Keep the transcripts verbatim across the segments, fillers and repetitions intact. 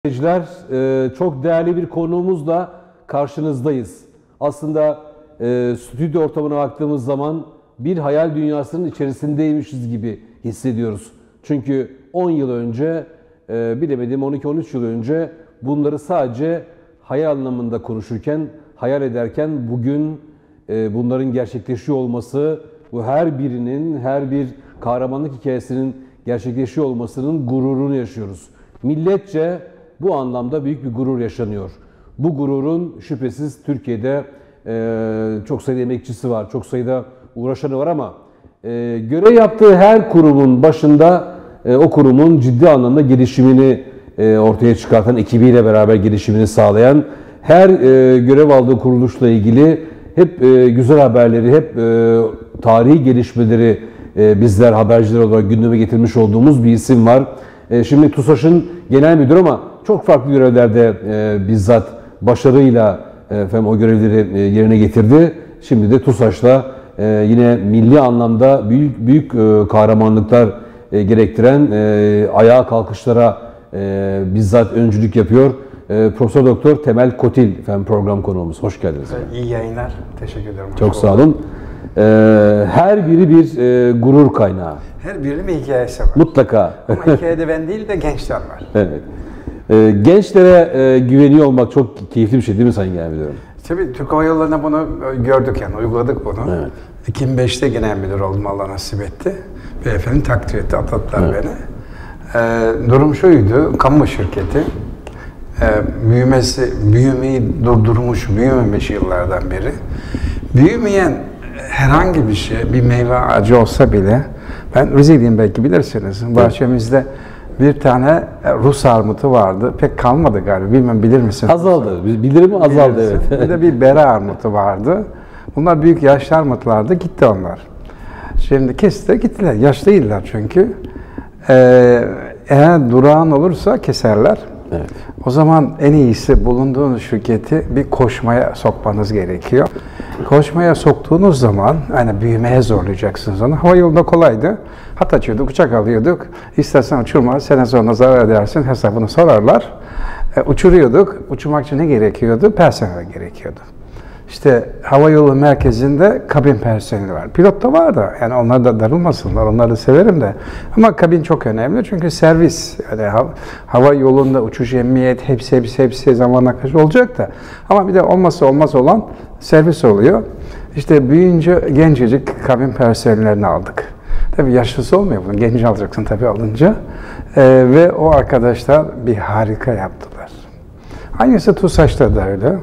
Seyirciler, çok değerli bir konuğumuzla karşınızdayız. Aslında stüdyo ortamına baktığımız zaman bir hayal dünyasının içerisindeymişiz gibi hissediyoruz. Çünkü on yıl önce, bilemedim on iki on üç yıl önce bunları sadece hayal anlamında konuşurken, hayal ederken bugün bunların gerçekleşiyor olması, bu her birinin, her bir kahramanlık hikayesinin gerçekleşiyor olmasının gururunu yaşıyoruz. Milletçe bu anlamda büyük bir gurur yaşanıyor. Bu gururun şüphesiz Türkiye'de e, çok sayıda emekçisi var, çok sayıda uğraşanı var ama e, görev yaptığı her kurumun başında e, o kurumun ciddi anlamda gelişimini e, ortaya çıkartan, ekibiyle beraber gelişimini sağlayan, her e, görev aldığı kuruluşla ilgili hep e, güzel haberleri, hep e, tarihi gelişmeleri e, bizler haberciler olarak gündeme getirmiş olduğumuz bir isim var. E, şimdi TUSAŞ'ın genel müdürü ama çok farklı görevlerde e, bizzat başarıyla e, efendim, o görevleri e, yerine getirdi. Şimdi de TUSAŞ'la e, yine milli anlamda büyük büyük e, kahramanlıklar e, gerektiren e, ayağa kalkışlara e, bizzat öncülük yapıyor. E, Profesör Doktor Temel Kotil efendim, program konuğumuz. Hoş geldiniz. İyi yayınlar. Teşekkür ederim. Çok sağ olun. E, her biri bir e, gurur kaynağı. Her birinin bir hikayesi var. Mutlaka. Ama hikayede ben değil de gençler var. Evet. Ee, gençlere e, güveniyor olmak çok keyifli bir şey değil mi Sayın Genel Müdürüm? Tabii Türk Hava Yolları'na bunu gördük yani, uyguladık bunu. Evet. iki bin beşte genel müdür oldum, Allah nasip etti. Beyefendi takdir etti, atadılar evet. beni. Ee, durum şuydu, kamu şirketi. Ee, büyümesi, büyümeyi durdurmuş, büyümemiş yıllardan beri. Büyümeyen herhangi bir şey, bir meyve ağacı olsa bile, ben Rize'liyim belki bilirsiniz, bahçemizde bir tane Rus armutu vardı. Pek kalmadı galiba. Bilmem bilir misiniz? Azaldı. Bilirim azaldı Bilirsin. evet. Bir de bir bere armutu vardı. Bunlar büyük yaşlı armutlardı. Gitti onlar. Şimdi kesti gittiler. Yaş değiller çünkü. Ee, eğer durağan olursa keserler. Evet. O zaman en iyisi bulunduğunuz şirketi bir koşmaya sokmanız gerekiyor. Koşmaya soktuğunuz zaman hani büyümeye zorlayacaksınız onu. Hava yolunda kolaydı. Hat açıyorduk, uçak alıyorduk. İstersen uçurma, sene sonra zarar edersin hesabını sorarlar. E, uçuruyorduk. Uçurmak için ne gerekiyordu? Personel gerekiyordu. İşte hava yolu merkezinde kabin personeli var. Pilot da var da, yani onlar da darılmasınlar, onları da severim de. Ama kabin çok önemli çünkü servis, yani hava, hava yolunda uçuş, emniyet, hepsi hepsi hepsi zamanla karşı olacak da. Ama bir de olmazsa olmaz olan servis oluyor. İşte büyüyünce gencecik kabin personellerini aldık. Tabii yaşlısı olmuyor bunun, genç alacaksın tabii alınca. Ee, ve o arkadaşlar bir harika yaptılar. Aynısı TUSAŞ'ta da öyle.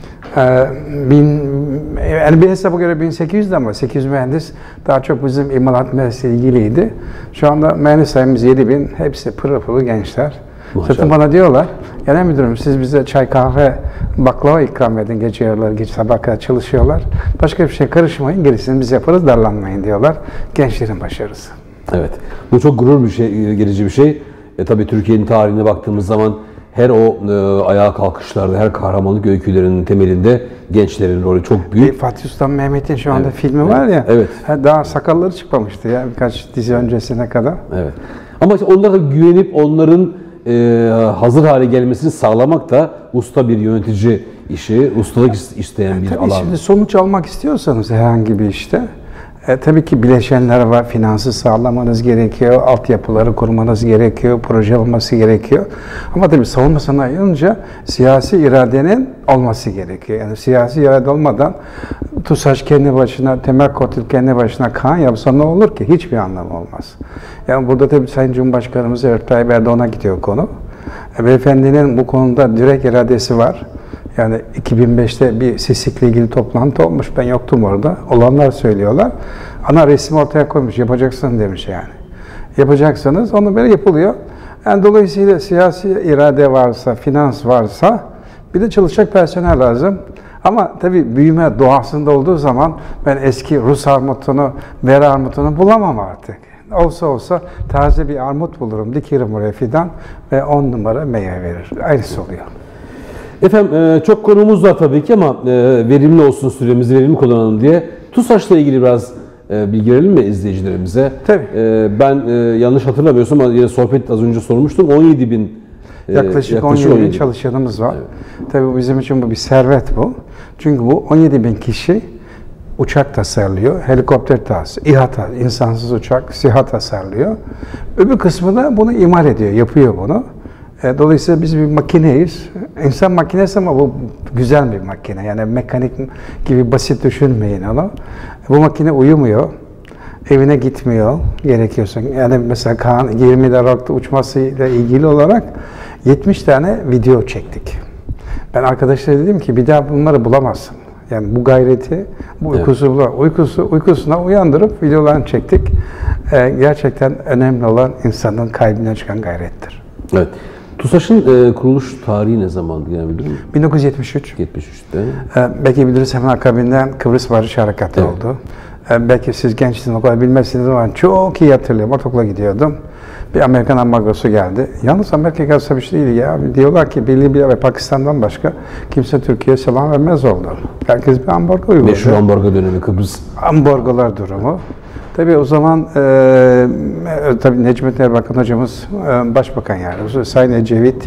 Ee, bin, yani bir hesaba göre bin sekiz yüz ama sekiz yüz mühendis daha çok bizim imalat mühendisliği ilgiliydi. Şu anda mühendis sayımız yedi bin, hepsi pırıl pırıl gençler. Zaten bana diyorlar, genel müdürüm siz bize çay, kahve, baklava ikram edin, gece yarıları, gece sabah kadar çalışıyorlar. Başka bir şey karışmayın, gerisini biz yaparız, darlanmayın diyorlar. Gençlerin başarısı. Evet, bu çok gurur bir şey, gerici bir şey. E, tabii Türkiye'nin tarihine baktığımız zaman her o e, ayağa kalkışlarda, her kahramanlık öykülerinin temelinde gençlerin rolü çok büyük. E, Fatih Sultan Mehmet'in şu anda evet. filmi evet. var ya, evet. daha sakalları çıkmamıştı ya birkaç dizi öncesine kadar. Evet. Ama işte onlara güvenip onların e, hazır hale gelmesini sağlamak da usta bir yönetici işi, ustalık isteyen bir tabii alan. Şimdi sonuç almak istiyorsanız herhangi bir işte, E, tabii ki bileşenler var, finansı sağlamanız gerekiyor, altyapıları kurmanız gerekiyor, proje olması gerekiyor. Ama tabii savunma sanayi olunca siyasi iradenin olması gerekiyor. Yani siyasi irade olmadan TUSAŞ kendi başına, Temel Kotil kendi başına kan yapsa ne olur ki? Hiçbir anlamı olmaz. Yani burada tabii Sayın Cumhurbaşkanımız Recep Tayyip Erdoğan'a gidiyor konu. E, beyefendinin bu konuda direkt iradesi var. Yani iki bin beşte bir SİSİK'le ilgili toplantı olmuş. Ben yoktum orada. Olanlar söylüyorlar. Ana resmi ortaya koymuş. Yapacaksın demiş yani. Yapacaksınız. Onu böyle yapılıyor. Yani dolayısıyla siyasi irade varsa, finans varsa bir de çalışacak personel lazım. Ama tabii büyüme doğasında olduğu zaman ben eski Rus armutunu, bere armutunu bulamam artık. Olsa olsa taze bir armut bulurum. Dikerim oraya fidan ve on numara meyve verir. Aynısı oluyor. Efendim çok konumuz var tabii ki ama verimli olsun, süremizi verimli kullanalım diye TUSAŞ'la ilgili biraz bilgi verelim mi izleyicilerimize? Tabii. Ben yanlış hatırlamıyorsam ama yine sohbet az önce sormuştum. on yedi bin Yaklaşık, yaklaşık on yedi on bin yedi çalışanımız var. Evet. Tabii bizim için bu bir servet bu. Çünkü bu on yedi bin kişi uçak tasarlıyor, helikopter tasarlıyor, İHA, insansız uçak, SİHA tasarlıyor. Öbür kısmı da bunu imal ediyor, yapıyor bunu. E, dolayısıyla biz bir makineyiz. İnsan makinesi ama bu güzel bir makine. Yani mekanik gibi basit düşünmeyin onu. Bu makine uyumuyor. Evine gitmiyor gerekiyorsa. Yani mesela Kaan yirmi Aralık'ta uçmasıyla ilgili olarak yetmiş tane video çektik. Ben arkadaşlara dedim ki bir daha bunları bulamazsın. Yani bu gayreti, bu uykusu, evet. uykusu uykusuna uyandırıp videolarını çektik. Ee, gerçekten önemli olan insanın kalbine çıkan gayrettir. Evet. TUSAŞ'ın e, kuruluş tarihi ne zamandı bilir mi? bin dokuz yüz yetmiş üç. yetmiş üçte. Ee, belki biliriz hemen akabinden Kıbrıs Barış Harekatı evet. oldu. Ee, belki siz gençsiniz o kadar bilmezsiniz ama çok iyi hatırlıyorum. Ortaokula gidiyordum. Bir Amerikan ambargosu geldi. Yalnız Amerika gelse bir şey değil ya. Diyorlar ki Birliği ve Pakistan'dan başka kimse Türkiye'ye selam vermez oldu. Herkes bir ambargo uyguladı. Meşhur ambargo dönemi Kıbrıs. Ambargolar durumu. Tabii o zaman e, tabii Necmettin Erbakan hocamız e, başbakan yani. Sayın Ecevit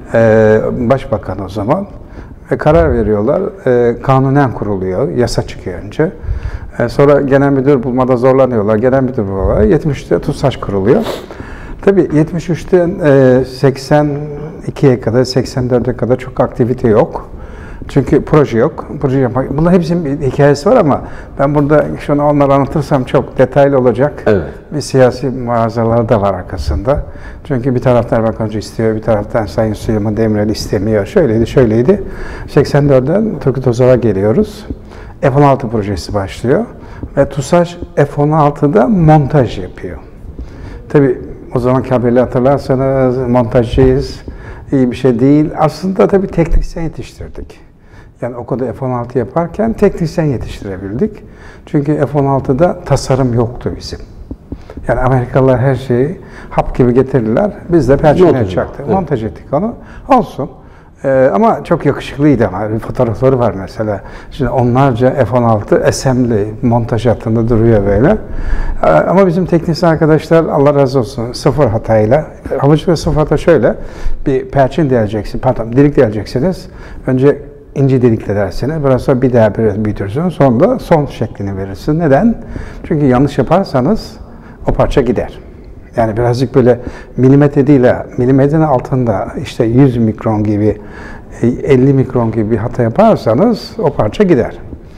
e, başbakan o zaman. Ve karar veriyorlar. E, kanunen kuruluyor. Yasa çıkıyor önce. E, sonra genel müdür bulmada zorlanıyorlar. Genel müdür buluyorlar. yetmiş üçte TUSAŞ kuruluyor. Tabii yetmiş üçten e, seksen ikiye kadar, seksen dörde kadar çok aktivite yok. Çünkü proje yok. Proje yapmak. Bunların hepsinin bir hikayesi var ama ben burada şunu onları anlatırsam çok detaylı olacak. Evet. Bir siyasi mağazaları da var arkasında. Çünkü bir taraftan Erbakan Hoca istiyor, bir taraftan Sayın Süleyman Demirel istemiyor. Şöyleydi, şöyleydi. seksen dörtten Turgut Özal'a geliyoruz. F on altı projesi başlıyor. Ve TUSAŞ F on altıda montaj yapıyor. Tabii o zamanki haberi hatırlarsanız montajcıyız, iyi bir şey değil. Aslında tabii teknisyen yetiştirdik. Yani okulda F on altı yaparken teknisyen yetiştirebildik. Çünkü F on altıda tasarım yoktu bizim. Yani Amerikalılar her şeyi hap gibi getirdiler. Biz de perçineye çaktık. Evet. Montaj ettik onu. Olsun. Ee, ama çok yakışıklıydı ama. Bir fotoğrafları var mesela. Şimdi onlarca F on altı assembly montaj hattında duruyor böyle. Ee, ama bizim teknisyen arkadaşlar Allah razı olsun sıfır hatayla. Havacılıkta sıfır hata şöyle. Bir perçin deleceksin, pardon delik deleceksiniz. Önce ince delikle dersiniz. Biraz sonra bir daha biraz büyütürsünüz. Sonra da son şeklini verirsiniz. Neden? Çünkü yanlış yaparsanız o parça gider. Yani birazcık böyle milimetre değil, milimetrenin altında işte yüz mikron gibi, elli mikron gibi bir hata yaparsanız o parça gider.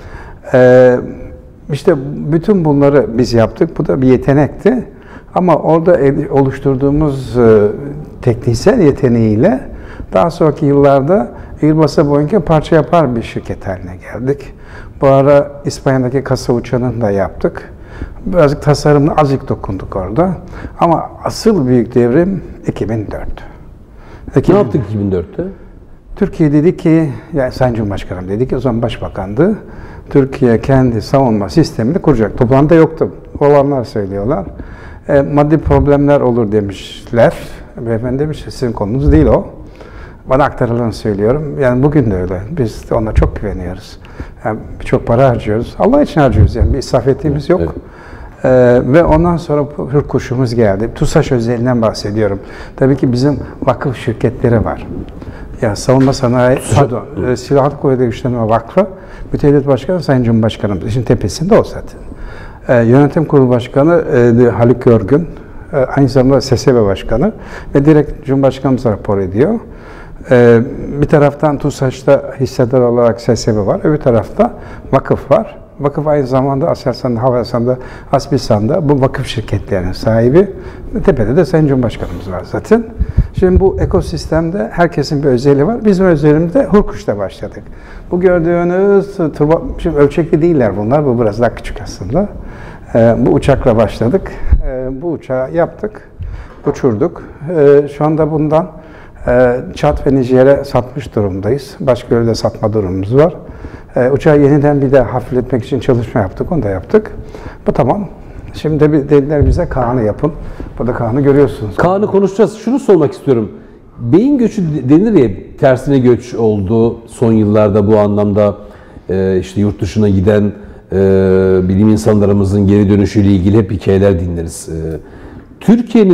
Ee, işte bütün bunları biz yaptık. Bu da bir yetenekti. Ama orada oluşturduğumuz e, tekniksel yeteneğiyle daha sonraki yıllarda Airbus'a boyunca parça yapar bir şirket haline geldik. Bu ara İspanya'daki kasa uçağını da yaptık. Birazcık tasarımına azıcık dokunduk orada. Ama asıl büyük devrim iki bin dört. Ne yaptık iki bin dörtte? Türkiye dedi ki, yani Sayın Cumhurbaşkanım dedi ki, o zaman Başbakandı. Türkiye kendi savunma sistemini kuracak. Toplantıda yoktu. Olanlar söylüyorlar. E, maddi problemler olur demişler. Beyefendi demiş, sizin konunuz değil o. Bana aktarılanı söylüyorum. Yani bugün de öyle. Biz de ona çok güveniyoruz. Yani birçok para harcıyoruz. Allah için harcıyoruz yani. Bir israfetimiz yok. Evet. Ee, ve ondan sonra hırkuşumuz geldi. TUSAŞ özelinden bahsediyorum. Tabii ki bizim vakıf şirketleri var. Ya savunma sanayi, pardon, e, Silahlı Kuvvetleri Güçlendirme Vakfı, Mütevellit Başkanı Sayın Cumhurbaşkanımız. İşin tepesinde o zaten. Ee, Yönetim Kurulu Başkanı e, Haluk Görgün, e, aynı zamanda S S B Başkanı ve direkt Cumhurbaşkanımıza rapor ediyor. Ee, bir taraftan TUSAŞ'ta hissedar olarak S S B var, öbür tarafta vakıf var. Vakıf aynı zamanda Aselsan'da, Havelsan'da, Aspilsan'da bu vakıf şirketlerinin sahibi. Tepede de Sayın Cumhurbaşkanımız var zaten. Şimdi bu ekosistemde herkesin bir özelliği var. Bizim özelimizde Hurkuş'ta başladık. Bu gördüğünüz turbo, şimdi ölçekli değiller bunlar, bu biraz daha küçük aslında. Ee, bu uçakla başladık. Ee, bu uçağı yaptık, uçurduk. Ee, şu anda bundan e, Çat ve Nijer'e satmış durumdayız. Başka yerde satma durumumuz var. Ee, uçağı yeniden bir de hafifletmek için çalışma yaptık, onu da yaptık. Bu tamam. Şimdi bir dediler bize Kaan'ı yapın. Burada Kaan'ı görüyorsunuz. Kaan'ı konuşacağız. Şunu sormak istiyorum. Beyin göçü denir ya, tersine göç oldu son yıllarda bu anlamda. E, işte yurt dışına giden e, bilim insanlarımızın geri dönüşüyle ilgili hep hikayeler dinleriz. E, Türkiye'nin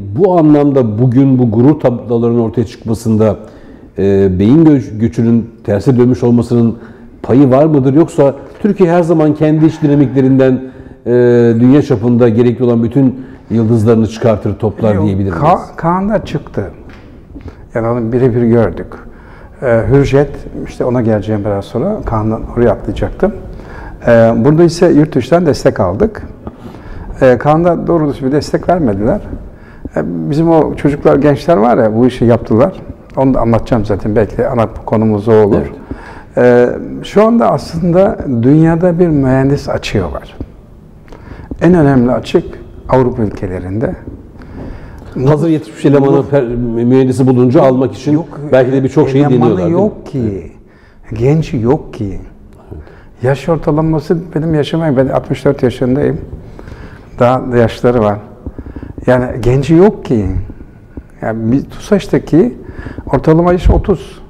bu anlamda bugün bu gurur tablolarının ortaya çıkmasında e, beyin göç, göçünün terse dönmüş olmasının payı var mıdır? Yoksa Türkiye her zaman kendi iç dinamiklerinden e, dünya çapında gerekli olan bütün yıldızlarını çıkartır, toplar Yok, diyebilir miyiz? Ka- Kaan'da çıktı. Yani onu birebir gördük. Ee, Hürjet, işte ona geleceğim biraz sonra. Kaan'dan oraya atlayacaktım. Ee, burada ise yurt dışından destek aldık. Ee, Kaan'da doğru düzgün bir destek vermediler. Ee, bizim o çocuklar, gençler var ya, bu işi yaptılar. Onu da anlatacağım zaten. Belki ana konumuz o olur. Evet. Ee, şu anda aslında dünyada bir mühendis açığı var. En önemli açık Avrupa ülkelerinde. Hazır yetişmiş elemanı per- mühendisi bulunca almak için Yok, belki de birçok şeyi elemanı deniyorlar. değil mi? yok ki. Genç yok ki. Yaş ortalaması benim yaşım, ben altmış dört yaşındayım. Daha yaşları var. Yani genci yok ki. Yani bir TUSAŞ'taki ortalama yaş otuz.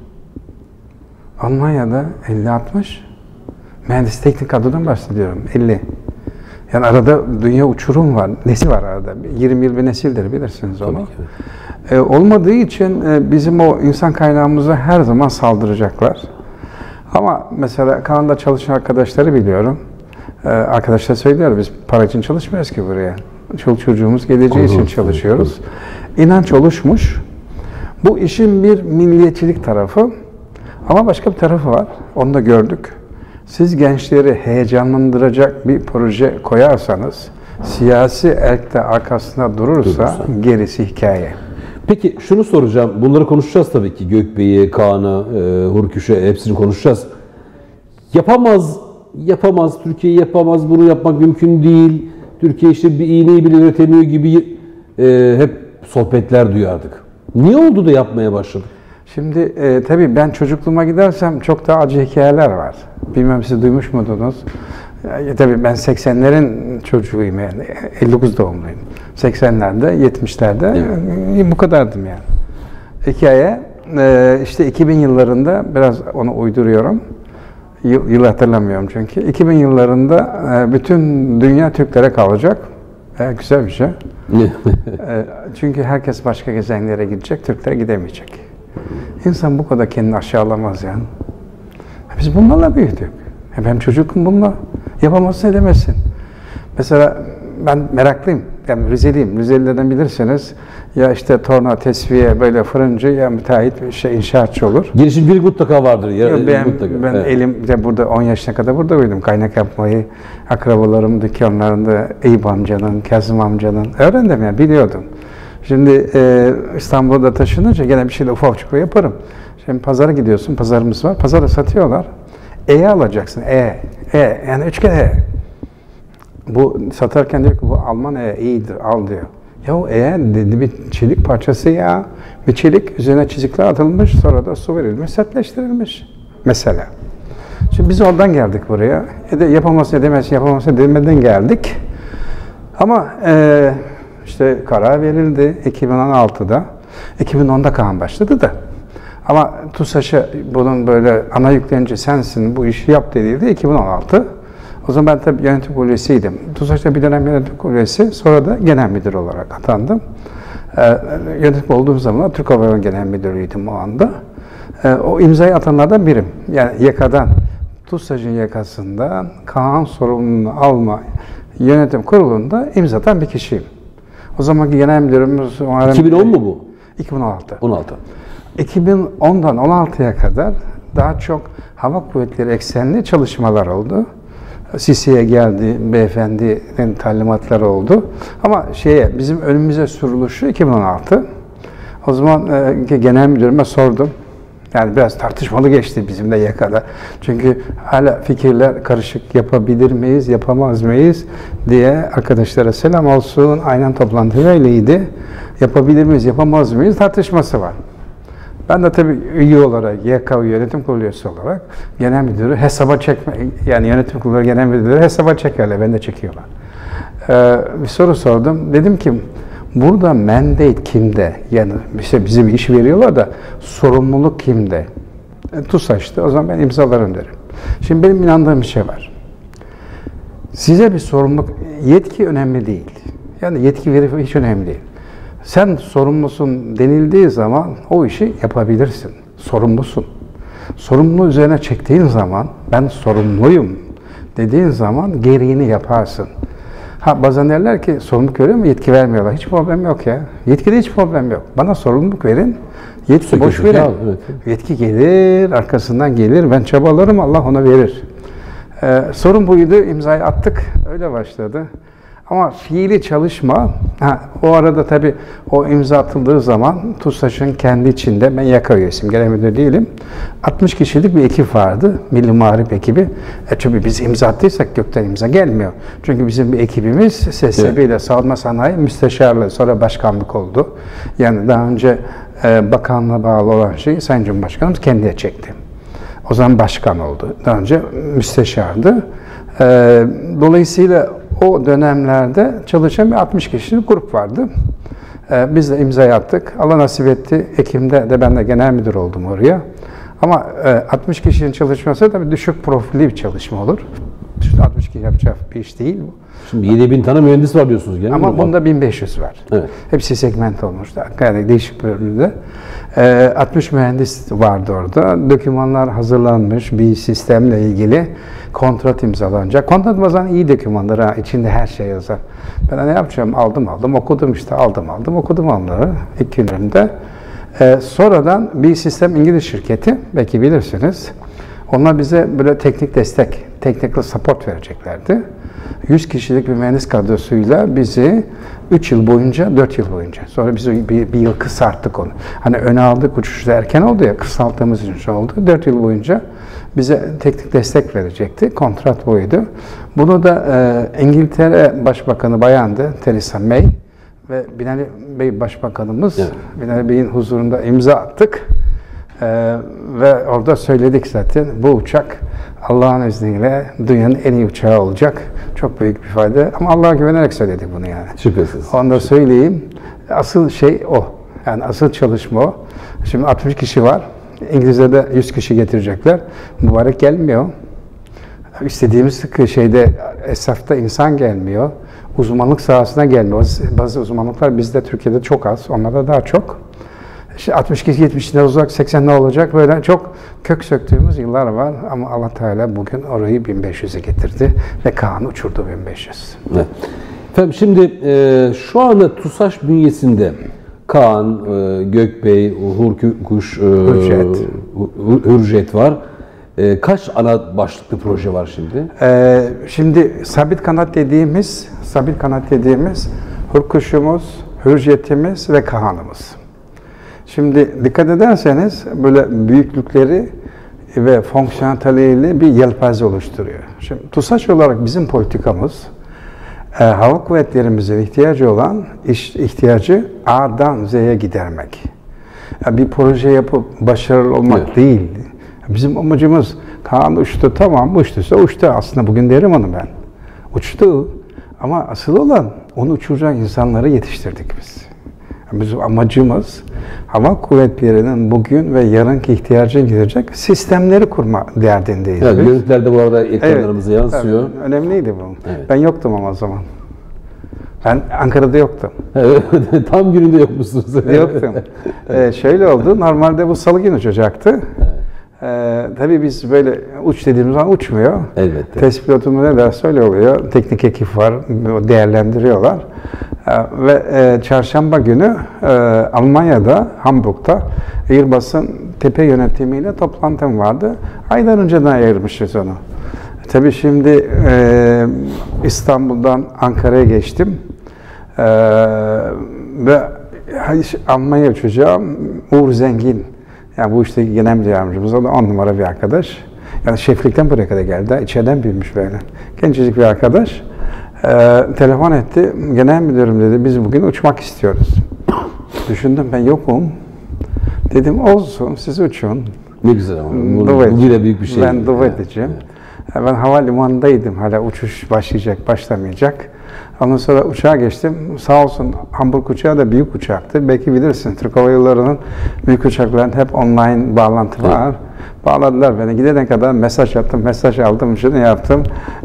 Almanya'da elli altmış. Mühendis teknik kadrodan bahsediyorum. elli. Yani arada dünya uçurum var. Nesil var arada. yirmi yıl bir nesildir, bilirsiniz onu. Ee, olmadığı için e, bizim o insan kaynağımıza her zaman saldıracaklar. Ama mesela Kaan'da çalışan arkadaşları biliyorum. Ee, arkadaşlar söylüyor, biz para için çalışmıyoruz ki buraya. Çoluk çocuğumuz geleceği için çalışıyoruz. İnanç oluşmuş. Bu işin bir milliyetçilik tarafı. Ama başka bir tarafı var. Onu da gördük. Siz gençleri heyecanlandıracak bir proje koyarsanız, siyasi erk de arkasında durursa, Durursa. gerisi hikaye. Peki şunu soracağım. Bunları konuşacağız tabii ki. Gökbey'i, Kaan'ı, e, Hurkuş'u hepsini konuşacağız. Yapamaz, yapamaz. Türkiye yapamaz. Bunu yapmak mümkün değil. Türkiye işte bir iğneyi bile üretemiyor gibi e, hep sohbetler duyardık. Niye oldu da yapmaya başladık? Şimdi e, tabii ben çocukluğuma gidersem çok daha acı hikayeler var. Bilmem siz duymuş muydunuz? E, tabii ben seksenlerin çocuğuyum yani. elli dokuz doğumluyum. seksenlerde, yetmişlerde e, bu kadardım yani. Hikaye e, işte iki bin yıllarında, biraz onu uyduruyorum. Yıl, yıl hatırlamıyorum çünkü. iki bin yıllarında e, bütün dünya Türklere kalacak. E, güzel bir şey. e, çünkü herkes başka gezegenlere gidecek, Türkler gidemeyecek. İnsan bu kadar kendini aşağılamaz yani. Biz bunlarla büyüdük. Benim çocukluğum bununla. Yapamazsın, edemezsin. Mesela ben meraklıyım. Yani Rizeliyim. Rizelilerden bilirsiniz. Ya işte torna, tesviye, böyle fırıncı ya müteahhit bir şey, inşaatçı olur. Girişimcilik mutlaka vardır. Ya, Ya ben mutlaka. ben Evet. elim de burada on yaşına kadar burada büyüdüm. Kaynak yapmayı, akrabalarım dükkanlarında Eyüp amcanın, Kazım amcanın öğrendim yani, biliyordum. Şimdi e, İstanbul'da taşınınca gene bir şeyle ufak ufak yaparım. Şimdi pazara gidiyorsun, pazarımız var. Pazarda satıyorlar. E'yi alacaksın. E, E, yani üçgen E. Bu satarken diyor ki bu Alman E iyidir, al diyor. Ya o E dedi bir çelik parçası ya. Bir çelik üzerine çizikler atılmış, sonra da su verilmiş, sertleştirilmiş. Mesela. Şimdi biz oradan geldik buraya. E de yapamazsın, edemezsin, yapamazsın demeden geldik. Ama e, işte karar verildi iki bin on altıda. iki bin onda Kaan başladı da. Ama TUSAŞ'a bunun böyle ana yüklenici sensin, bu işi yap dediydi iki bin on altı. O zaman ben tabii yönetim kurulu üyesiydim. TUSAŞ'ta bir dönem yönetim kurulu üyesi, sonra da genel müdür olarak atandım. Ee, yönetim olduğum zaman Türk Hava Yolları Genel Müdürüydüm o anda. Ee, o imzayı atanlardan birim. Yani YAKA'dan, TUSAŞ'ın yakasından Kaan sorumluluğunu alma yönetim kurulunda imza atan bir kişiyim. O zamanki genel müdürümüz... iki bin on mu bu? iki bin on altı. on altı. iki bin ondan on altıya kadar daha çok hava kuvvetleri eksenli çalışmalar oldu. Sisi'ye geldi, beyefendinin talimatları oldu. Ama şeye, bizim önümüze sürülüşü iki bin on altı. O zaman e, genel müdürüme sordum. Yani biraz tartışmalı geçti bizimle YAKA'da. Çünkü hala fikirler karışık, yapabilir miyiz, yapamaz mıyız diye arkadaşlara selam olsun. Aynen toplantı öyleydi. Yapabilir miyiz, yapamaz mıyız tartışması var. Ben de tabii üye olarak, YAKA yönetim kurulu üyesi olarak genel müdürü hesaba çekme, yani yönetim kurulu genel müdürü hesaba çekerler, beni de çekiyorlar. Ee, bir soru sordum. Dedim ki, burada mandate kimde? Yani işte bize bir iş veriyorlar da sorumluluk kimde? E, TUSAŞ'ta, o zaman ben imzalarım derim. Şimdi benim inandığım bir şey var. Size bir sorumluluk, yetki önemli değil. Yani yetki verip hiç önemli değil. Sen sorumlusun denildiği zaman o işi yapabilirsin. Sorumlusun. Sorumluluğu üzerine çektiğin zaman, ben sorumluyum dediğin zaman gereğini yaparsın. Ha bazen derler ki sorumluluk veriyor mu? Yetki vermiyorlar. Hiç problem yok ya. Yetkide hiç problem yok. Bana sorumluluk verin. Yetki boş verin. Evet. Yetki gelir, arkasından gelir. Ben çabalarım, Allah ona verir. Ee, sorun buydu. İmzayı attık. Öyle başladı. Ama fiili çalışma, ha, o arada tabii o imza atıldığı zaman TUSAŞ'ın kendi içinde, ben YAKA üyesiyim, genel müdür değilim. altmış kişilik bir ekip vardı, Milli Muharip ekibi. E tabii biz imza attıysak gökten imza gelmiyor. Çünkü bizim bir ekibimiz S S B ile evet. Savunma Sanayi Müsteşarlığı, sonra başkanlık oldu. Yani daha önce e, bakanlığa bağlı olan şeyi Sayın Cumhurbaşkanımız kendiye çekti. O zaman başkan oldu. Daha önce müsteşardı. E, dolayısıyla o dönemlerde çalışan bir altmış kişilik grup vardı. Ee, biz de imza attık. Allah nasip etti. Ekim'de de ben de genel müdür oldum oraya. Ama e, altmış kişinin çalışması tabii düşük profilli bir çalışma olur. Şimdi altmış kişi yapacak bir iş değil bu. Şimdi yedi bin tane mühendis var diyorsunuz. Genel Ama bunda bin beş yüz var. Evet. Hepsi segment olmuştu. Yani değişik bölümde. E, altmış mühendis vardı orada. Dokümanlar hazırlanmış bir sistemle ilgili. Kontrat imzalanacak. Kontrat bazen iyi dokümanlar ha. İçinde her şey yazar. Ben ne yapacağım? Aldım aldım okudum işte. Aldım aldım okudum onları ilk günümde. Ee, sonradan bir sistem İngiliz şirketi, belki bilirsiniz. Onlar bize böyle teknik destek, technical support vereceklerdi. yüz kişilik bir mühendis kadrosuyla bizi üç yıl boyunca, dört yıl boyunca. Sonra biz bir, bir yıl kısalttık onu. Hani öne aldık, uçuşta erken oldu ya, kısalttığımız için oldu. dört yıl boyunca bize teknik destek verecekti. Kontrat buydu. Bunu da e, İngiltere Başbakanı bayandı, Theresa May ve Binali Bey Başbakanımız, evet. Binali Bey'in huzurunda imza attık. Ee, ve orada söyledik zaten, bu uçak Allah'ın izniyle dünyanın en iyi uçağı olacak. Çok büyük bir fayda. Ama Allah'a güvenerek söyledik bunu yani. Şüphesiz. Onu da söyleyeyim. Asıl şey o. Yani asıl çalışma o. Şimdi altmış kişi var. İngilizce'de yüz kişi getirecekler. Mübarek gelmiyor. İstediğimiz şeyde, esnafta insan gelmiyor. Uzmanlık sahasına gelmiyor. Bazı uzmanlıklar bizde Türkiye'de çok az. Onlarda daha çok. İşte altmış yetmiş'den uzak, seksen'de olacak, böyle çok kök söktüğümüz yıllar var ama Allah Teala bugün orayı bin beş yüz'e getirdi ve Kaan uçurdu bin beş yüz. Evet. Efendim şimdi e, şu anda TUSAŞ bünyesinde Kaan, e, Gökbey, Hurkuş, e, Hürjet. Hürjet var. E, kaç ana başlıklı proje var şimdi? E, şimdi sabit kanat dediğimiz, sabit kanat dediğimiz Hurkuş'umuz, Hürjet'imiz ve Kaan'ımız. Şimdi dikkat ederseniz böyle büyüklükleri ve fonksiyoneliteliğiyle bir yelpaze oluşturuyor. Şimdi TUSAŞ olarak bizim politikamız e, hava kuvvetlerimizin ihtiyacı olan iş, ihtiyacı A'dan Z'ye gidermek. Yani bir proje yapıp başarılı olmak evet. değil. Bizim amacımız Kaan uçtu, tamam uçtuysa uçtu. Aslında bugün derim onu ben. Uçtu ama asıl olan onu uçuracak insanları yetiştirdik biz. Bizim amacımız hava kuvvetlerinin bugün ve yarınki ihtiyacını giderecek sistemleri kurma derdindeyiz. Evet, görüntüler de bu arada ekranlarımıza evet, yansıyor. Evet, önemliydi bu. Evet. Ben yoktum ama o zaman. Ben Ankara'da yoktum. Evet, tam gününde yokmuşsunuz. Yoktum. ee, şöyle oldu, normalde bu salı günü uçacaktı. Evet. Ee, tabii biz böyle uç dediğimiz zaman uçmuyor. Elbette. Test pilotumuz ne derse öyle oluyor. Teknik ekip var, değerlendiriyorlar. Ee, ve e, çarşamba günü e, Almanya'da, Hamburg'da Airbus'un tepe yönetimiyle toplantım vardı. Aylar önceden ayırmışız onu. Tabii şimdi e, İstanbul'dan Ankara'ya geçtim. E, ve Almanya'ya uçacağım. Uğur Zengin. Yani bu işte genel müdür yardımcımız, o da on numara bir arkadaş. Yani şeflikten buraya kadar geldi. İçeriden büyümüş böyle. Gencecik bir arkadaş. Ee, telefon etti. Genel müdürüm dedi, biz bugün uçmak istiyoruz. Düşündüm, ben yokum. Dedim olsun, siz uçun. Ne güzel ama. Bu, bu bile büyük bir şey. Ben dua edeceğim. Evet. Ben havalimanındaydım. Hala uçuş başlayacak, başlamayacak. Ondan sonra uçağa geçtim. Sağ olsun Hamburg uçağı da büyük uçaktı. Belki bilirsin, Türk Hava Yolları'nın büyük uçaklarının hep online bağlantı var. Bağladılar beni. Gidene kadar mesaj attım, mesaj aldım, şunu yaptım.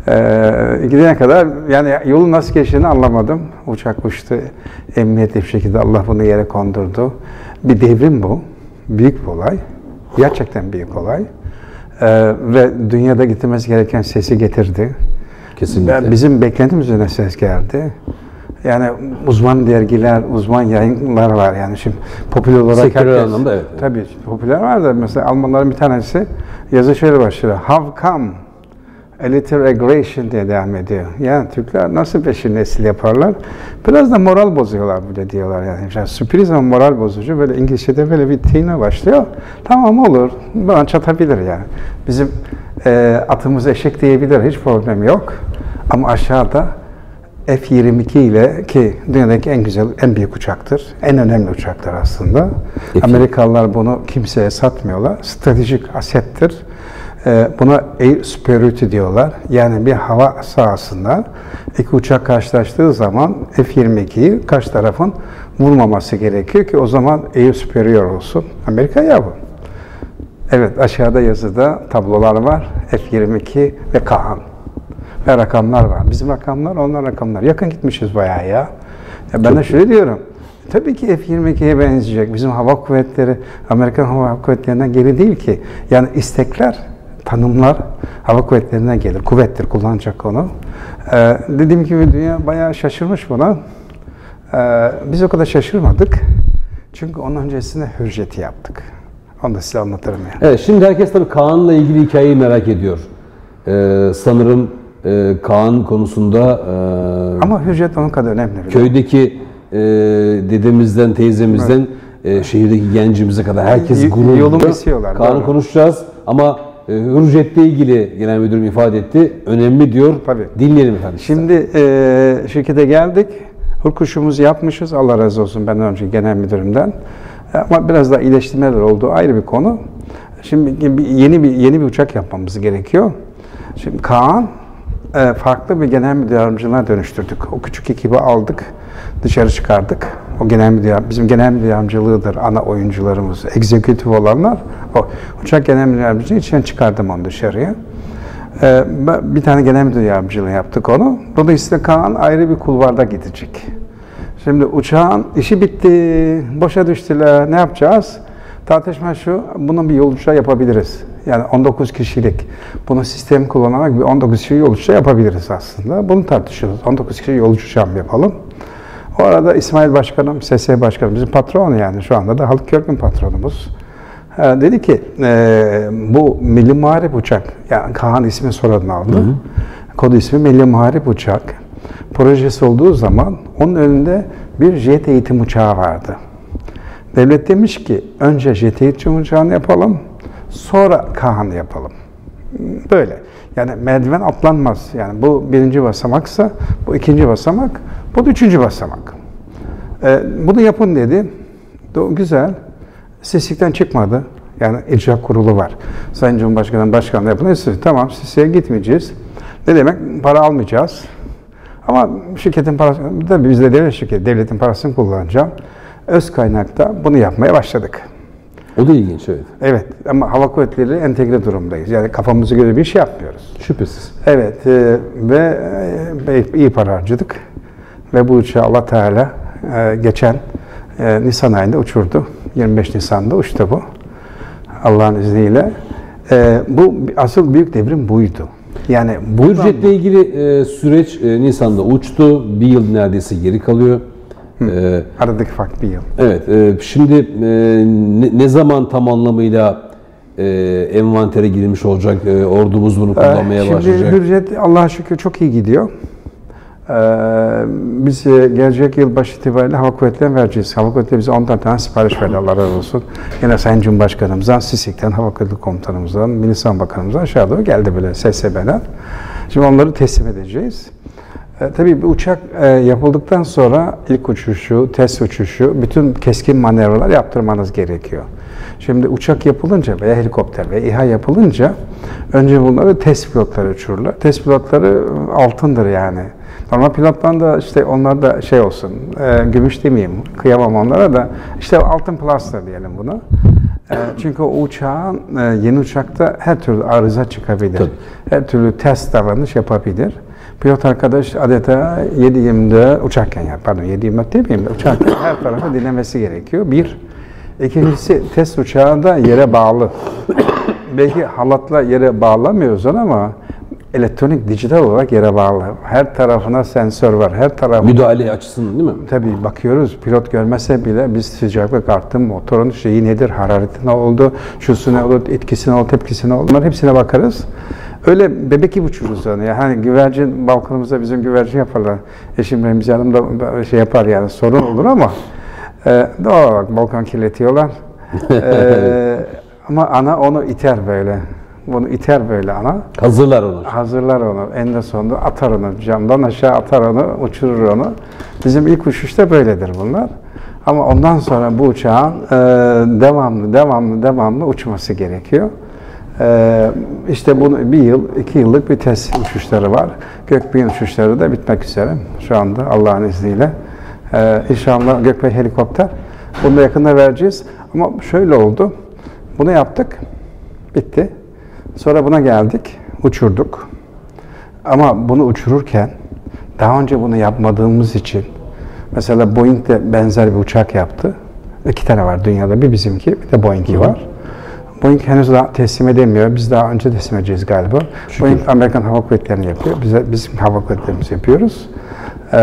Ee, gidene kadar yani yolun nasıl geçtiğini anlamadım. Uçak uçtu. Emniyetli bir şekilde Allah bunu yere kondurdu. Bir devrim bu. Büyük bir olay. Gerçekten büyük olay. Ee, ve dünyada getirmesi gereken sesi getirdi. Kesinlikle. Bizim beklentimiz üzerine ses geldi. Yani uzman dergiler, uzman yayınlar var yani şimdi popüler olarak sektörel herkes, anlamda evet. Tabii popüler var da mesela Almanların bir tanesi yazı şöyle başlıyor. How come alliteration diye devam ediyor. Yani Türkler nasıl beşinci nesil yaparlar? Biraz da moral bozuyorlar böyle diyorlar yani. yani sürpriz ama moral bozucu. Böyle İngilizce'de böyle bir tine başlıyor. Tamam olur. Bana çatabilir yani. Bizim e, atımız eşek diyebilir. Hiç problem yok. Ama aşağıda F yirmi iki ile ki dünyadaki en güzel, en büyük uçaktır. En önemli uçaktır aslında. Peki. Amerikalılar bunu kimseye satmıyorlar. Stratejik asettir. Ee, buna air superiority diyorlar. Yani bir hava sahasında iki uçak karşılaştığı zaman F yirmi ikiyi karşı tarafın vurmaması gerekiyor ki o zaman air superior olsun. Amerika ya bu. Evet, aşağıda yazıda tablolar var. F yirmi iki ve Kaan. Ve rakamlar var. Bizim rakamlar, onlar rakamlar. Yakın gitmişiz bayağı ya. ya ben de şöyle diyorum. Tabii ki F yirmi ikiye benzeyecek. Bizim hava kuvvetleri, Amerikan hava kuvvetlerinden geri değil ki. Yani istekler, tanımlar hava kuvvetlerinden gelir. Kuvvettir, kullanacak onu. Ee, dediğim gibi dünya bayağı şaşırmış buna. Ee, biz o kadar şaşırmadık. Çünkü onun öncesinde Hürjet'i yaptık. Onu da size anlatırım yani. Evet, şimdi herkes tabii Kaan'la ilgili hikayeyi merak ediyor. Ee, sanırım e, Kaan konusunda e, ama Hürjet onun kadar önemli. Bile. Köydeki e, dedemizden, teyzemizden evet. e, şehirdeki gencimize kadar herkes y- gurur duyuyor. Kaan'ı konuşacağız ama e, Hürjet'le ilgili genel müdürüm ifade etti. Önemli diyor. Tabii. Dinleyelim efendim. Şimdi e, şirkete geldik. Hukuşumuzu yapmışız. Allah razı olsun benden önce genel müdürümden. Ama biraz daha iyileştirmeler oldu. Ayrı bir konu. Şimdi yeni bir yeni bir uçak yapmamız gerekiyor. Şimdi Kaan e, farklı bir genel müdür yardımcılığına dönüştürdük. O küçük ekibi aldık, dışarı çıkardık. O genel müdür, bizim genel müdür yardımcılığıdır ana oyuncularımız, egzekütif olanlar. O uçak genel müdür yardımcılığı için çıkardım onu dışarıya. E, bir tane genel müdür yardımcılığı yaptık onu. Dolayısıyla Kaan ayrı bir kulvarda gidecek. Şimdi uçağın işi bitti, boşa düştüler, ne yapacağız? Tartışma şu, bunun bir yol uçağı yapabiliriz. Yani on dokuz kişilik, bunu sistem kullanarak bir on dokuz kişilik yol uçağı yapabiliriz aslında. Bunu tartışıyoruz. on dokuz kişilik yol uçağı mı yapalım? O arada İsmail Başkanım, S S Başkanım, bizim patron yani şu anda da Halk-Körgün patronumuz. Ee, dedi ki, e, bu Milli Muharip Uçak, yani Kaan ismi soyadını aldı. Hı hı. Kodu ismi Milli Muharip Uçak. Projesi olduğu zaman onun önünde bir jet eğitim uçağı vardı. Devlet demiş ki önce jet eğitim uçağını yapalım, sonra Kaan yapalım. Böyle. Yani merdiven atlanmaz. Yani bu birinci basamaksa bu ikinci basamak, bu da üçüncü basamak. Ee, bunu yapın dedi. Güzel. Sislikten çıkmadı. Yani icra kurulu var. Sayın Cumhurbaşkanı Başkanı yapın. Tamam, Sislik'e gitmeyeceğiz. Ne demek? Para almayacağız. Ama şirketin parası, tabii biz de devlet şirketi, devletin parasını kullanacağım. Öz kaynakta bunu yapmaya başladık. O da ilginç, evet. Evet, ama hava kuvvetleri entegre durumdayız. Yani kafamıza göre bir şey yapmıyoruz. Şüphesiz. Evet e, ve e, iyi para harcadık. Ve bu uçağı Allah Teala e, geçen e, Nisan ayında uçurdu. yirmi beş Nisan'da uçtu bu. Allah'ın izniyle. E, bu asıl büyük devrim buydu. Yani bu Hürjet'le ilgili e, süreç e, Nisan'da uçtu. Bir yıl neredeyse geri kalıyor. Ee, Aradaki fark bir yıl. Evet. E, şimdi e, ne, ne zaman tam anlamıyla e, envantere girilmiş olacak? E, ordumuz bunu kullanmaya şimdi başlayacak. Şimdi Hürjet Allah'a şükür çok iyi gidiyor. Ee, biz e, gelecek yıl baş itibariyle Hava Kuvvetleri'ne vereceğiz. Hava Kuvvetleri bize on tane sipariş verdi, Allah razı olsun. Yine Sayın Cumhurbaşkanımızdan, Sisik'ten, Hava Kuvvetleri Komutanımızdan, Milli Savunma Bakanımızdan aşağı doğru geldi böyle S S B'den. Şimdi onları teslim edeceğiz. E, tabii bir uçak e, yapıldıktan sonra ilk uçuşu, test uçuşu, bütün keskin manevralar yaptırmanız gerekiyor. Şimdi uçak yapılınca veya helikopter veya İHA yapılınca önce bunları test pilotları uçururlar. Test pilotları altındır yani. Normal pilottan da işte onlar da şey olsun, e, gümüş demeyeyim, kıyamam onlara da, işte altın plus'tır diyelim buna. E, çünkü o uçağın, e, yeni uçakta her türlü arıza çıkabilir. Tabii. Her türlü test davranış yapabilir. Pilot arkadaş adeta yedi yirmi dört uçarken, yani pardon yedi yirmi dört değil miyim? Uçarken her tarafı dinlemesi gerekiyor. Bir. İkincisi, test uçağı da yere bağlı. Belki halatla yere bağlamıyoruz onu ama elektronik, dijital olarak yere bağlı. Her tarafına sensör var. Her tarafına... Müdahale açısından değil mi? Tabii bakıyoruz, pilot görmese bile biz sıcaklık arttı, motorun şeyi nedir, harareti ne oldu, şusu ne oldu, etkisi ne oldu, tepkisi ne oldu, bunların hepsine bakarız. Öyle bebek gibi uçururuz onu. Yani hani güvercin, balkonumuzda bizim güvercin yaparlar. Eşim benim yanımda şey yapar, yani sorun olur ama e, doğal olarak balkon kirletiyorlar. e, ama ana onu iter böyle. Bunu iter böyle ana. Hazırlar onu. Hazırlar onu. Eninde sonunda atar onu. Camdan aşağı atar onu, uçurur onu. Bizim ilk uçuşta böyledir bunlar. Ama ondan sonra bu uçağın e, devamlı, devamlı, devamlı uçması gerekiyor. E, işte bunu bir yıl, iki yıllık bir test uçuşları var. Gökbey'in uçuşları da bitmek üzere şu anda Allah'ın izniyle. E, İnşallah Gökbey helikopter. Bunu da yakında vereceğiz. Ama şöyle oldu. Bunu yaptık. Bitti. Sonra buna geldik, uçurduk. Ama bunu uçururken daha önce bunu yapmadığımız için, mesela Boeing de benzer bir uçak yaptı. İki tane var dünyada, bir bizimki, bir de Boeing'i var. Boeing henüz daha teslim edemiyor. Biz daha önce teslim edeceğiz galiba. Şükür. Boeing Amerikan Hava Kuvvetleri'ni yapıyor. Bize, bizim hava kuvvetlerimizi yapıyoruz. Ee,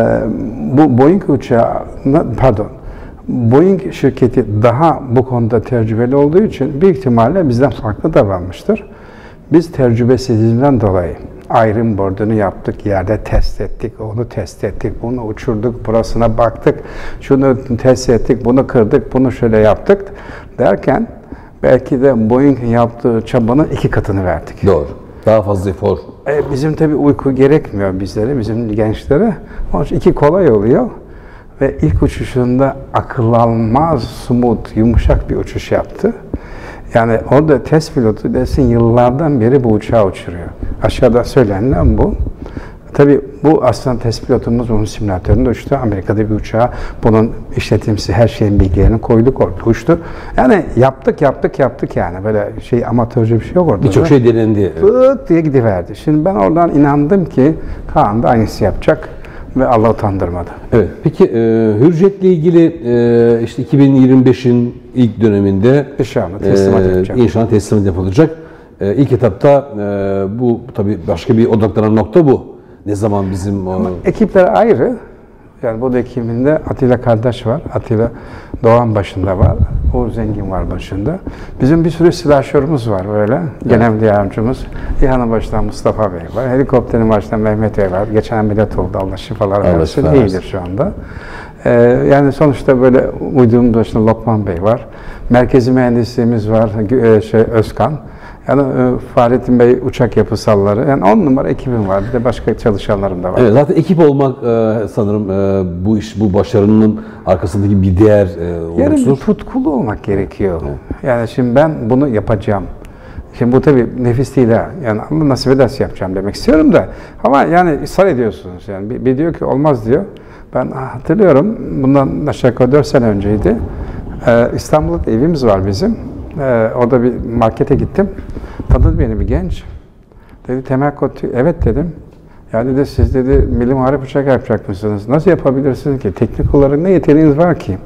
bu Boeing uçağı, pardon, Boeing şirketi daha bu konuda tecrübeli olduğu için büyük ihtimalle bizden farklı davranmıştır. Biz tecrübesizliğimizden dolayı ayrım bordunu yaptık, yerde test ettik, onu test ettik, bunu uçurduk, burasına baktık, şunu test ettik, bunu kırdık, bunu şöyle yaptık derken belki de Boeing'in yaptığı çabanın iki katını verdik. Doğru. Daha fazla efor. E, bizim tabii uyku gerekmiyor bizlere, bizim gençlere. Onun için iki kolay oluyor. Ve ilk uçuşunda akıl almaz, smooth, yumuşak bir uçuş yaptı. Yani orada test pilotu desin yıllardan beri bu uçağı uçuruyor. Aşağıda söylenen bu. Tabii bu aslında test pilotumuz bunun simülatöründe uçtu. Amerika'da bir uçağa bunun işletimsi her şeyin bilgilerini koyduk, orada uçtu. Yani yaptık, yaptık, yaptık yani. Böyle şey amatörce bir şey yok orada. Birçok şey denendi. Fıt diye gidiverdi. Şimdi ben oradan inandım ki Kaan da aynısı yapacak. Ve Allah utandırmadı. Evet. Peki e, Hürjet'le ilgili e, işte iki bin yirmi beşin ilk döneminde İnşallah teslimat e, yapacak. İnşallah teslimat yapılacak. E, ilk etapta e, bu tabii başka bir odaklanan nokta bu. Ne zaman bizim o... Ekipler ayrı. Yani bu da ekibinde Atilla kardeş var. Atilla Doğan başında var. Uğur Zengin var başında. Bizim bir sürü silahşörümüz var böyle. Genel evet. Yardımcımız. İHA'nın başından Mustafa Bey var. Helikopterin başından Mehmet Bey var. Geçen ameliyat oldu. Allah şifalar versin. İyidir şu anda. Ee, yani sonuçta böyle uyduğum başında Lokman Bey var. Merkezi mühendisliğimiz var. Ee, şey Özkan. Yani e, Fahrettin Bey uçak yapısalları. Yani on numara ekibim var. Bir de başka çalışanlarım da var. Evet, zaten ekip olmak e, sanırım e, bu iş, bu başarının arkasındaki bir değer e, Yani oluştur. bir tutkulu olmak gerekiyor. Evet. Yani şimdi ben bunu yapacağım. Şimdi bu tabii nefis değil ha. Yani Allah nasip ederse yapacağım demek istiyorum da. Ama yani ısrar ediyorsunuz. Yani bir, bir diyor ki olmaz diyor. Ben hatırlıyorum. Bundan aşağı yukarı dört sene önceydi. Ee, İstanbul'da evimiz var bizim. Ee, orada bir markete gittim. Tanıdı beni bir genç. Dedi temel kod, evet dedim. Ya dedi siz dedi milli muharip uçak yapacak mısınız? Nasıl yapabilirsiniz ki? Teknik olarak ne yeteneğiniz var ki?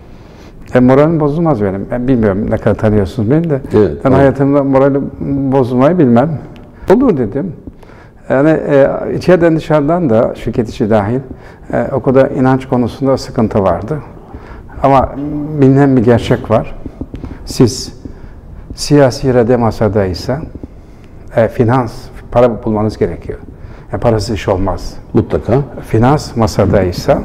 E, moralim bozulmaz benim. Ben bilmiyorum ne kadar tanıyorsunuz beni de. Evet, ben evet. hayatımda morali bozulmayı bilmem. Olur dedim. Yani e, içeriden dışarıdan da şirket içi dahil e, o kadar inanç konusunda sıkıntı vardı. Ama bilinen bir gerçek var. Siz siyasi irade masadaysa e, finans, para bulmanız gerekiyor. Yani parası iş olmaz. Mutlaka. Finans masadaysa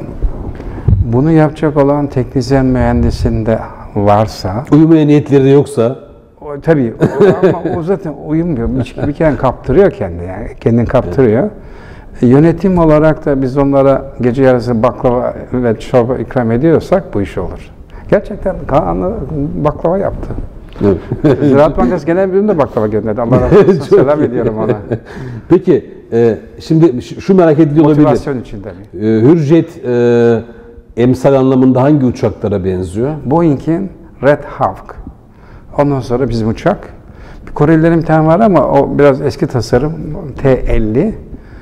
bunu yapacak olan teknisyen mühendisinde varsa uyumaya niyetleri de yoksa o, tabii o, ama o zaten uyumuyor. Bir, bir kere kaptırıyor kendini. Yani kendini kaptırıyor. Evet. Yönetim olarak da biz onlara gece yarısı baklava ve çorba ikram ediyorsak bu iş olur. Gerçekten Kaan'ı baklava yaptı. Evet. Ziraat Bankası Genel Müdürü'nün de baklava gönderdi. Allah razı olsun. Selam ediyorum ona. Peki, e, şimdi şu merak ediliyor olabilir. Motivasyon için tabii. E, Hürjet e, emsal anlamında hangi uçaklara benziyor? Boeing'in Red Hawk. Ondan sonra bizim uçak. Korelilerin bir tane var ama o biraz eski tasarım. T elli.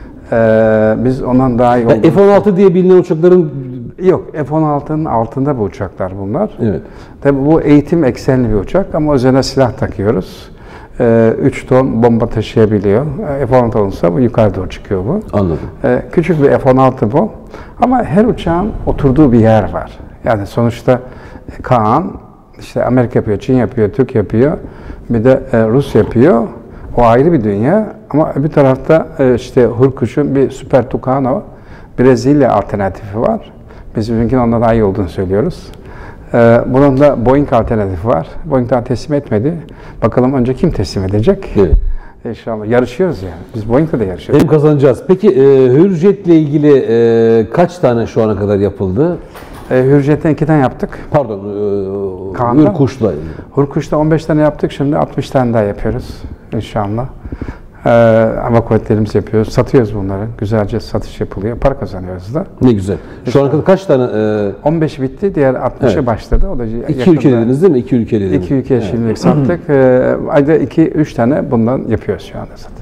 Ee, biz ondan daha iyi Yani F on altı diye bilinen uçakların... Yok, F on altının altında bu uçaklar bunlar. Evet. Tabii bu eğitim eksenli bir uçak ama üzerine silah takıyoruz. Ee, üç ton bomba taşıyabiliyor. F on altı olursa bu yukarı doğru çıkıyor bu. Anladım. Ee, küçük bir F on altı bu. Ama her uçağın oturduğu bir yer var. Yani sonuçta Kaan, işte Amerika yapıyor, Çin yapıyor, Türk yapıyor, bir de e, Rus yapıyor. O ayrı bir dünya. Ama bir tarafta e, işte Hurkuş'un bir Super Tucano, Brezilya alternatifi var. Biz bizimkinin ondan daha iyi olduğunu söylüyoruz. Ee, bunun da Boeing alternatifi var. Boeing daha teslim etmedi. Bakalım önce kim teslim edecek? Evet. İnşallah. Yarışıyoruz yani. Biz Boeing'le de yarışıyoruz. Hem kazanacağız. Peki e, Hürjet'le ilgili e, kaç tane şu ana kadar yapıldı? E, Hürjet'ten iki tane yaptık. Pardon, e, Kaan'dan? Hürkuş'la. Hurkuş'ta on beş tane yaptık. Şimdi altmış tane daha yapıyoruz inşallah. Ee, hava kuvvetlerimiz yapıyoruz. Satıyoruz bunları. Güzelce satış yapılıyor. Para kazanıyoruz da. Ne güzel. Şu ana kadar kaç tane? E, on beş bitti. Diğer altmışa Evet. başladı. O da iki yakında- ülke dediniz değil mi? İki ülke dediniz. İki ülkeye şimdilik sattık. Ee, ayda iki üç tane bundan yapıyoruz şu anda zaten.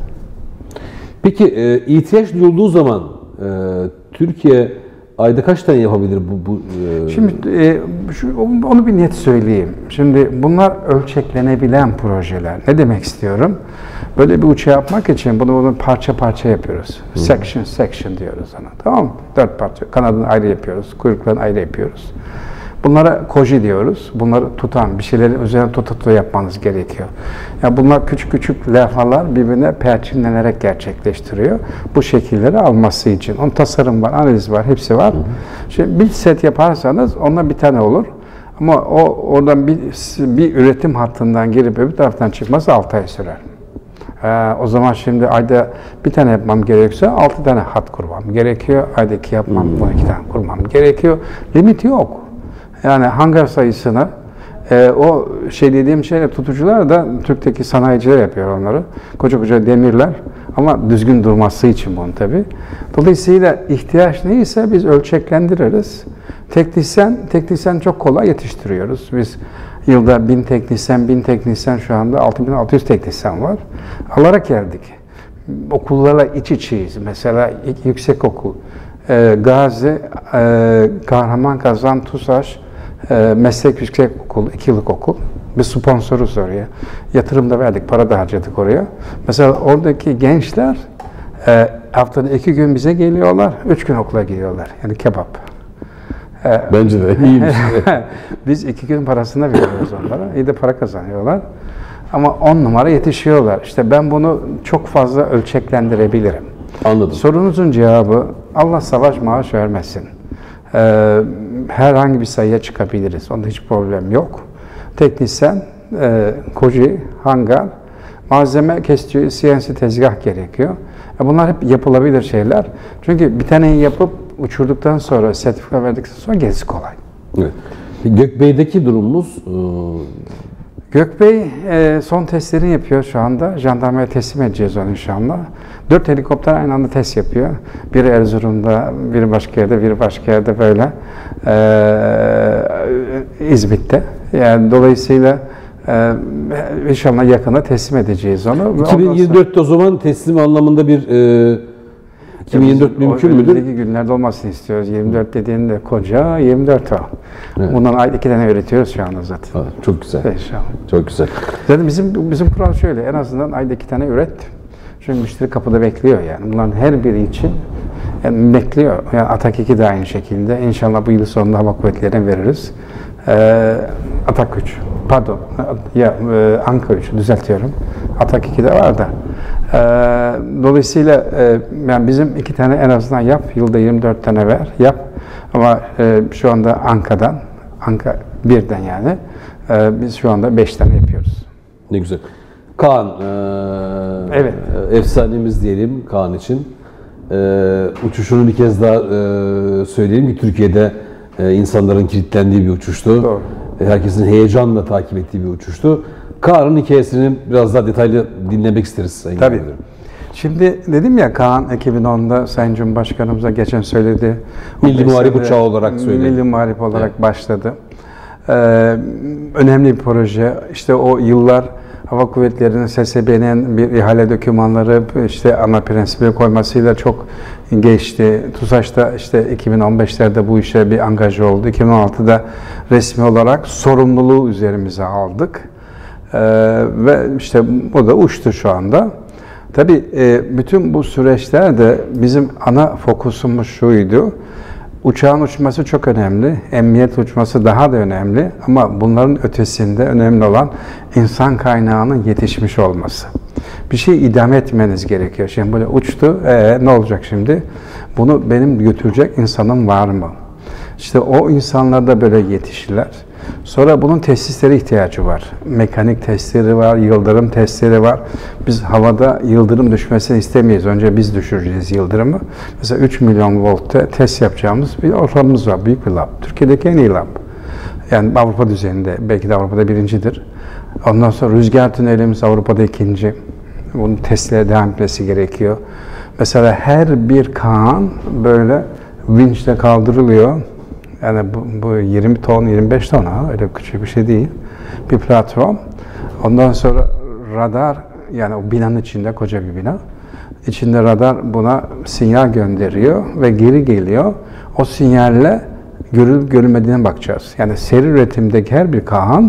Peki e, ihtiyaç duyulduğu zaman e, Türkiye ayda kaç tane yapabilir bu? bu e, Şimdi e, şu, onu bir net söyleyeyim. Şimdi bunlar ölçeklenebilen projeler. Ne demek istiyorum? Böyle bir uçağı yapmak için bunu, bunu parça parça yapıyoruz. Hı. Section section diyoruz ona. Tamam mı? Dört parça. Kanadını ayrı yapıyoruz. Kuyruklarını ayrı yapıyoruz. Bunlara koji diyoruz. Bunları tutan, bir şeylerin üzerine tuta tuta yapmanız gerekiyor. Yani bunlar küçük küçük levhalar birbirine perçinlenerek gerçekleştiriyor. Bu şekilleri alması için. Onun tasarım var, analiz var, hepsi var. Hı hı. Şimdi bir set yaparsanız ondan bir tane olur. Ama o oradan bir, bir üretim hattından girip öbür taraftan çıkması altı ay sürer. Ee, o zaman şimdi ayda bir tane yapmam gerekiyorsa altı tane hat kurmam gerekiyor. Ayda iki yapmam, on iki tane kurmam gerekiyor. Limit yok. Yani hangar sayısına, e, o şey dediğim şeyle tutucular da Türk'teki sanayiciler yapıyor onları. Koca koca demirler ama düzgün durması için bunu tabii. Dolayısıyla ihtiyaç neyse biz ölçeklendiririz. Teknisyen, teknisyen çok kolay yetiştiriyoruz. Biz yılda bin teknisyen, bin teknisyen şu anda altı bin altı yüz teknisyen var. Alarak geldik. Okullarla iç içeyiz. Mesela yüksek okul. E, Gazi, e, Kahraman Kazan, TUSAŞ, e, Meslek Yüksek Okul, iki yıllık okul. Biz sponsoruz oraya. Yatırım da verdik, para da harcadık oraya. Mesela oradaki gençler e, haftada iki gün bize geliyorlar, üç gün okula gidiyorlar. Yani kebap. E, Bence de iyiymiş. Biz iki gün parasını veriyoruz onlara. İyi de para kazanıyorlar. Ama on numara yetişiyorlar. İşte ben bunu çok fazla ölçeklendirebilirim. Anladım. Sorunuzun cevabı Allah savaş maaş vermesin. Ee, herhangi bir sayıya çıkabiliriz. Onda hiç problem yok. Teknisyen, e, koji, hangar, malzeme kesici, C N C tezgah gerekiyor. E bunlar hep yapılabilir şeyler. Çünkü bir taneyi yapıp uçurduktan sonra, sertifika verdikten sonra gerisi kolay. Evet. Gökbey'deki durumumuz... E, Gökbey e, son testlerini yapıyor şu anda. Jandarmaya teslim edeceğiz onu inşallah. Dört helikopter aynı anda test yapıyor. Biri Erzurum'da, biri başka yerde, biri başka yerde böyle. E, İzmit'te. Yani dolayısıyla e, inşallah yakında teslim edeceğiz onu. iki bin yirmi dörtte o zaman teslim anlamında bir... E, iki bin yirmi dört mümkün müdür? Önümüzdeki günlerde olmasını istiyoruz. yirmi dört dediğinde koca yirmi dört o. Evet. Bundan ayda iki tane üretiyoruz şu anda zaten. Ha, çok güzel. İnşallah. Çok güzel. Zaten bizim bizim kural şöyle, en azından ayda iki tane üret. Çünkü müşteri kapıda bekliyor yani. Bunların her biri için yani bekliyor. Yani Atak iki de aynı şekilde. İnşallah bu yıl sonunda hava kuvvetlerine veririz. Ee, Atak üç. Pardon. Ya e, Anka üç düzeltiyorum. Atak iki de var da. Ee, dolayısıyla e, yani bizim iki tane en azından yap. Yılda yirmi dört tane ver. Yap. Ama e, şu anda Anka'dan, Anka birden yani. E, biz şu anda beş tane yapıyoruz. Ne güzel. Kaan, e, evet. efsanemiz diyelim Kaan için. E, uçuşunu bir kez daha e, söyleyeyim ki Türkiye'de e, insanların kilitlendiği bir uçuştu. Doğru. E, herkesin heyecanla takip ettiği bir uçuştu. Kaan'ın hikayesini biraz daha detaylı dinlemek isteriz Sayın Tabii. Müdürüm. Şimdi dedim ya Kaan iki bin onda Sayın Cumhurbaşkanımıza geçen söyledi. Milli Muharip Uçağı olarak söyledi. Milli Muharip olarak evet. başladı. Ee, önemli bir proje. İşte o yıllar Hava Kuvvetleri'nin S S B'nin bir ihale dokümanları işte ana prensipleri koymasıyla çok geçti. TUSAŞ'ta işte iki bin on beşlerde bu işe bir angaj oldu. iki bin on altıda resmi olarak sorumluluğu üzerimize aldık. Ee, ve işte o da uçtu şu anda. Tabii e, bütün bu süreçlerde bizim ana fokusumuz şuydu. Uçağın uçması çok önemli, emniyet uçması daha da önemli ama bunların ötesinde önemli olan insan kaynağının yetişmiş olması. Bir şey idame etmeniz gerekiyor. Şimdi böyle uçtu, ee, ne olacak şimdi? Bunu benim götürecek insanım var mı? İşte o insanlar da böyle yetişirler. Sonra bunun tesisleri ihtiyacı var. Mekanik testleri var, yıldırım testleri var. Biz havada yıldırım düşmesini istemeyiz. Önce biz düşüreceğiz yıldırımı. Mesela üç milyon voltta test yapacağımız bir ortamımız var. Büyük bir lab. Türkiye'deki en iyi lab. Yani Avrupa düzeyinde. Belki de Avrupa'da birincidir. Ondan sonra rüzgar tünelimiz Avrupa'da ikinci. Bunun testlere devam etmesi gerekiyor. Mesela her bir Kaan böyle vinçle kaldırılıyor. Yani bu, bu yirmi ton, yirmi beş ton ha, öyle küçük bir şey değil. Bir platform. Ondan sonra radar, yani o binanın içinde koca bir bina. İçinde radar buna sinyal gönderiyor ve geri geliyor. O sinyalle görülüp görülmediğine bakacağız. Yani seri üretimdeki her bir Kaan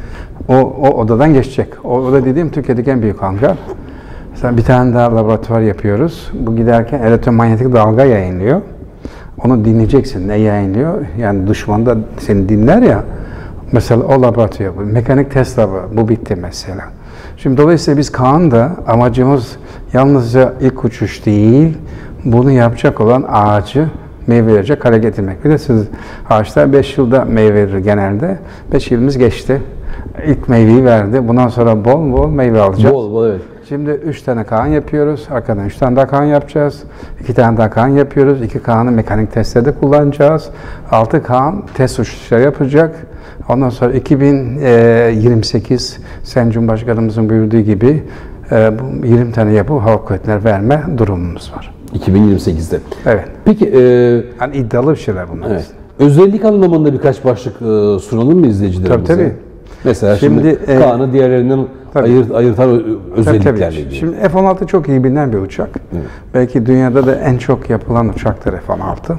o, o odadan geçecek. O oda dediğim Türkiye'deki en büyük hangar. Mesela bir tane daha laboratuvar yapıyoruz. Bu giderken elektromanyetik dalga yayınlıyor. Onu dinleyeceksin. Ne yayınlıyor? Yani düşman da seni dinler ya. Mesela o laboratuvar, mekanik test labı, bu bitti mesela. Şimdi dolayısıyla biz Kaan'da amacımız yalnızca ilk uçuş değil, bunu yapacak olan ağacı meyve verecek hale getirmek. Bir de siz ağaçlar beş yılda meyve verir genelde. beş yılımız geçti. İlk meyveyi verdi. Bundan sonra bol bol meyve alacağız. Bol bol, evet. Şimdi üç tane Kaan yapıyoruz. Arkadan üç tane daha Kaan yapacağız. iki tane daha Kaan yapıyoruz. iki Kaan'ı mekanik testlerde kullanacağız. altı Kaan test uçuşları yapacak. Ondan sonra iki bin yirmi sekiz Sayın Cumhurbaşkanımızın buyurduğu gibi yirmi tane yapıp hava kuvvetleri verme durumumuz var. iki bin yirmi sekizde. Evet. Peki, e, yani iddialı bir şeyler bunlar. Evet. Özellik anlamında birkaç başlık e, sunalım mı izleyicilerimize? Tabii tabii. Mesela şimdi, şimdi e, Kaan'ı diğerlerinden ayırt, ayırtan özelliklerle ilgili. Şimdi F on altı çok iyi bilinen bir uçak. Evet. Belki dünyada da en çok yapılan uçaktır F on altı.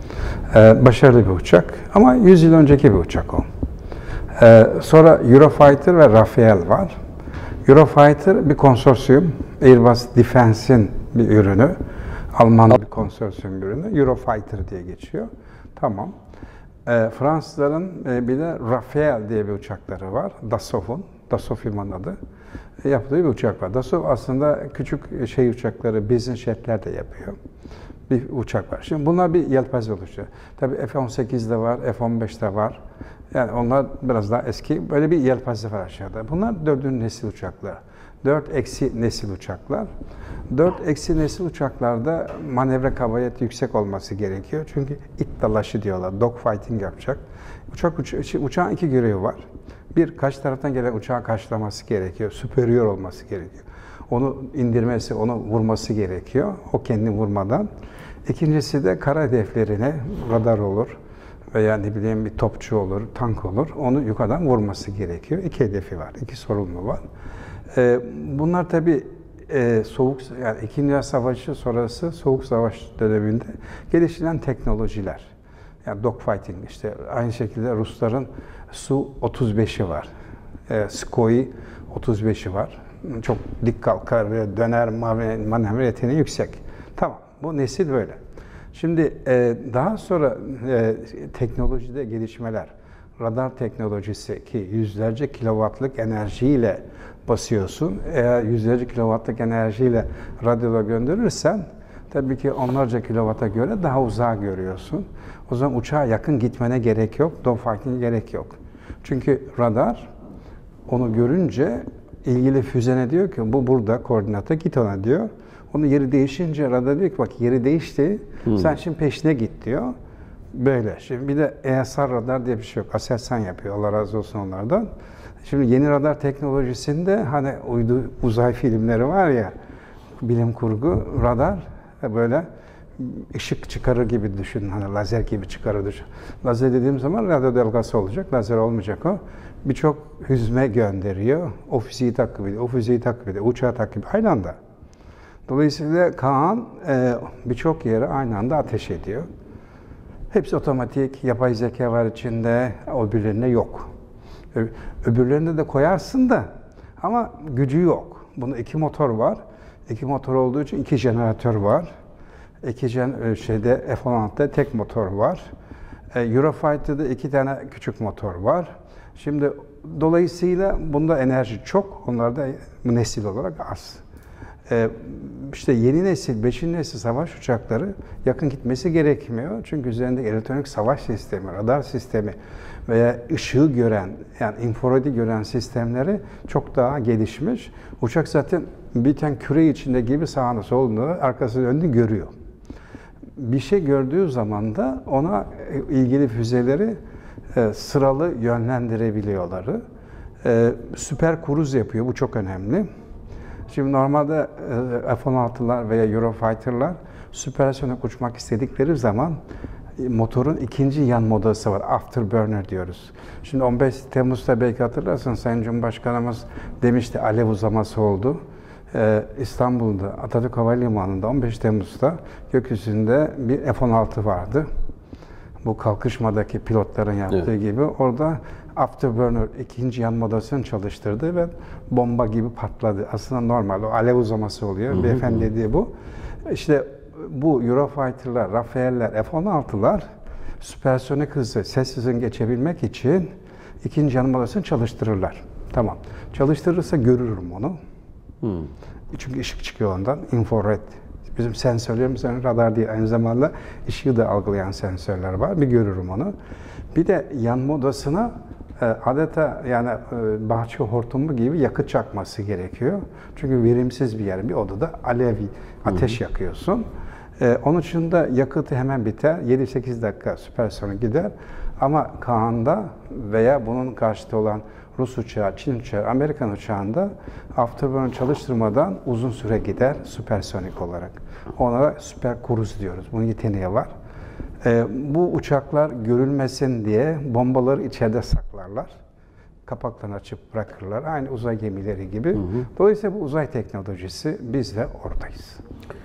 Ee, başarılı bir uçak ama yüz yıl önceki bir uçak o. Ee, sonra Eurofighter ve Rafael var. Eurofighter bir konsorsiyum. Airbus Defense'in bir ürünü. Alman bir konsorsiyum ürünü. Eurofighter diye geçiyor. Tamam. E, Fransızların e, bir de Rafael diye bir uçakları var. Dassault'un, Dassault firmanın adı. E, yaptığı bir uçak var. Dassault aslında küçük şey uçakları, business jetler de yapıyor. Bir uçak var. Şimdi bunlar bir yelpaze oluşuyor. Tabii F on sekizde var, F on beşte var. Yani onlar biraz daha eski. Böyle bir yelpaze var aşağıda. Bunlar dördüncü nesil uçaklar. Dört eksi nesil uçaklar. Dört eksi nesil uçaklarda manevra kabiliyeti yüksek olması gerekiyor. Çünkü it dalaşı diyorlar. Dogfighting yapacak. Uçak uça uçağın iki görevi var. Bir, karşı taraftan gelen uçağı karşılaması gerekiyor. Superior olması gerekiyor. Onu indirmesi, onu vurması gerekiyor. O kendini vurmadan. İkincisi de kara hedeflerine radar olur veya ne bileyim bir topçu olur, tank olur. Onu yukarıdan vurması gerekiyor. İki hedefi var, iki sorumlu var. Ee, bunlar tabii e, soğuk, yani İkinci Dünya Savaşı sonrası Soğuk Savaş döneminde geliştirilen teknolojiler. Yani dogfighting, işte aynı şekilde Rusların Su otuz beşi var. E, Sukhoi otuz beşi var. Çok dik kalkar ve döner, manevra yeteneği yüksek. Tamam, bu nesil böyle. Şimdi e, daha sonra e, teknolojide gelişmeler, radar teknolojisi ki yüzlerce kilowattlık enerjiyle basıyorsun. Eğer yüzlerce kilowattlık enerjiyle radyoda gönderirsen tabii ki onlarca kilowata göre daha uzağa görüyorsun. O zaman uçağa yakın gitmene gerek yok, dogfighting'e gerek yok. Çünkü radar onu görünce ilgili füzene diyor ki bu burada koordinata git ona diyor. Onun yeri değişince radar diyor ki bak yeri değişti, hmm. sen şimdi peşine git diyor. Böyle. Şimdi bir de E S R radar diye bir şey yok. Aselsan yapıyor. Allah razı olsun onlardan. Şimdi yeni radar teknolojisinde hani uydu uzay filmleri var ya, bilim kurgu radar böyle ışık çıkarır gibi düşün, hani lazer gibi çıkarır düşün. Lazer dediğim zaman radyo dalgası olacak, lazer olmayacak o. Birçok hüzme gönderiyor, o füzeyi takip ediyor, o füzeyi takip ediyor, uçağı takip ediyor, aynı anda. Dolayısıyla Kaan e, birçok yere aynı anda ateş ediyor. Hepsi otomatik, yapay zeka var içinde, öbürlerinde yok. Öbürlerinde de koyarsın da ama gücü yok. Bunda iki motor var. İki motor olduğu için iki jeneratör var. İki gen, şeyde F on altıda tek motor var. Eurofighter'da iki tane küçük motor var. Şimdi dolayısıyla bunda enerji çok, onlarda nesil olarak az. Ee, işte yeni nesil, beşinci nesil savaş uçakları yakın gitmesi gerekmiyor. Çünkü üzerinde elektronik savaş sistemi, radar sistemi veya ışığı gören, yani infraredi gören sistemleri çok daha gelişmiş. Uçak zaten biten küre içinde gibi sağını solunu, arkasını önünü görüyor. Bir şey gördüğü zaman da ona ilgili füzeleri e, sıralı yönlendirebiliyorlar. E, süper kruz yapıyor, bu çok önemli. Şimdi normalde e, F on altılar veya Eurofighter'lar süpersonik uçmak istedikleri zaman e, motorun ikinci yan modası var, afterburner diyoruz. Şimdi on beş Temmuz'da belki hatırlarsın, Sayın Cumhurbaşkanımız demişti alev uzaması oldu. Ee, İstanbul'da Atatürk Havalimanı'nda on beş Temmuz'da gökyüzünde bir F on altı vardı. Bu kalkışmadaki pilotların yaptığı evet. gibi orada afterburner ikinci yan modasını çalıştırdı ve bomba gibi patladı. Aslında normal, o alev uzaması oluyor. Hı hı. Beyefendi dediği bu. İşte bu Eurofighter'lar, Rafael'ler, F on altılar süpersonik hızı, ses hızını geçebilmek için ikinci yan modasını çalıştırırlar. Tamam. Çalıştırırsa görürüm onu. Hmm. Çünkü ışık çıkıyor ondan, infrared. Bizim sensörlerimiz radar değil, aynı zamanda ışığı da algılayan sensörler var. Bir görürüm onu. Bir de yan modasına e, adeta yani e, bahçe hortumu gibi yakıt çakması gerekiyor. Çünkü verimsiz bir yer, bir odada alevi, ateş hmm. yakıyorsun. E, onun için de yakıtı hemen biter, yedi sekiz dakika süpersonik gider. Ama Kaan'da veya bunun karşıtı olan Rus uçağı, Çin uçağı, Amerikan uçağında afterburner çalıştırmadan uzun süre gider süpersonik olarak. Ona süper kruz diyoruz. Bunun yeteneği var. Ee, bu uçaklar görülmesin diye bombaları içeride saklarlar. Kapaklarını açıp bırakırlar. Aynı uzay gemileri gibi. Hı hı. Dolayısıyla bu uzay teknolojisi, biz de oradayız.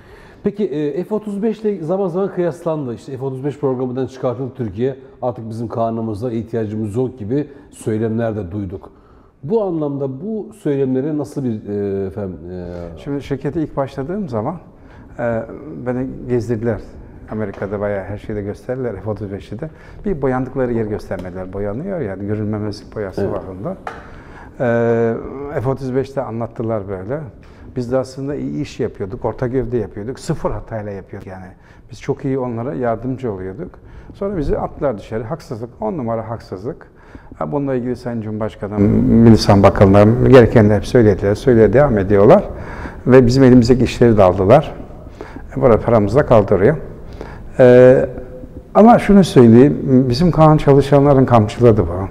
Peki F otuz beş ile zaman zaman kıyaslandı. İşte F otuz beş programından çıkartıldı Türkiye. Artık bizim Kaan'ımıza ihtiyacımız yok gibi söylemler de duyduk. Bu anlamda bu söylemlere nasıl bir e, efendim? E... Şimdi şirkete ilk başladığım zaman e, beni gezdirdiler. Amerika'da bayağı her şeyde gösterirler F otuz beşi de. Bir boyandıkları yer göstermediler. Boyanıyor yani görünmemezlik boyası evet. var onda. E, F otuz beşte anlattılar böyle. Biz de aslında iyi iş yapıyorduk, orta gövde yapıyorduk, sıfır hatayla yapıyorduk yani. Biz çok iyi onlara yardımcı oluyorduk. Sonra bizi attılar dışarı, haksızlık, on numara haksızlık. Bununla ilgili Sayın Cumhurbaşkanım, Milli Bakanlar gerekenleri hep söylediler, söyleye devam ediyorlar. Ve bizim elimizdeki işleri de aldılar. Burada paramız da kaldırıyor. Ee, ama şunu söyleyeyim, bizim Kaan çalışanların kamçıladı bu.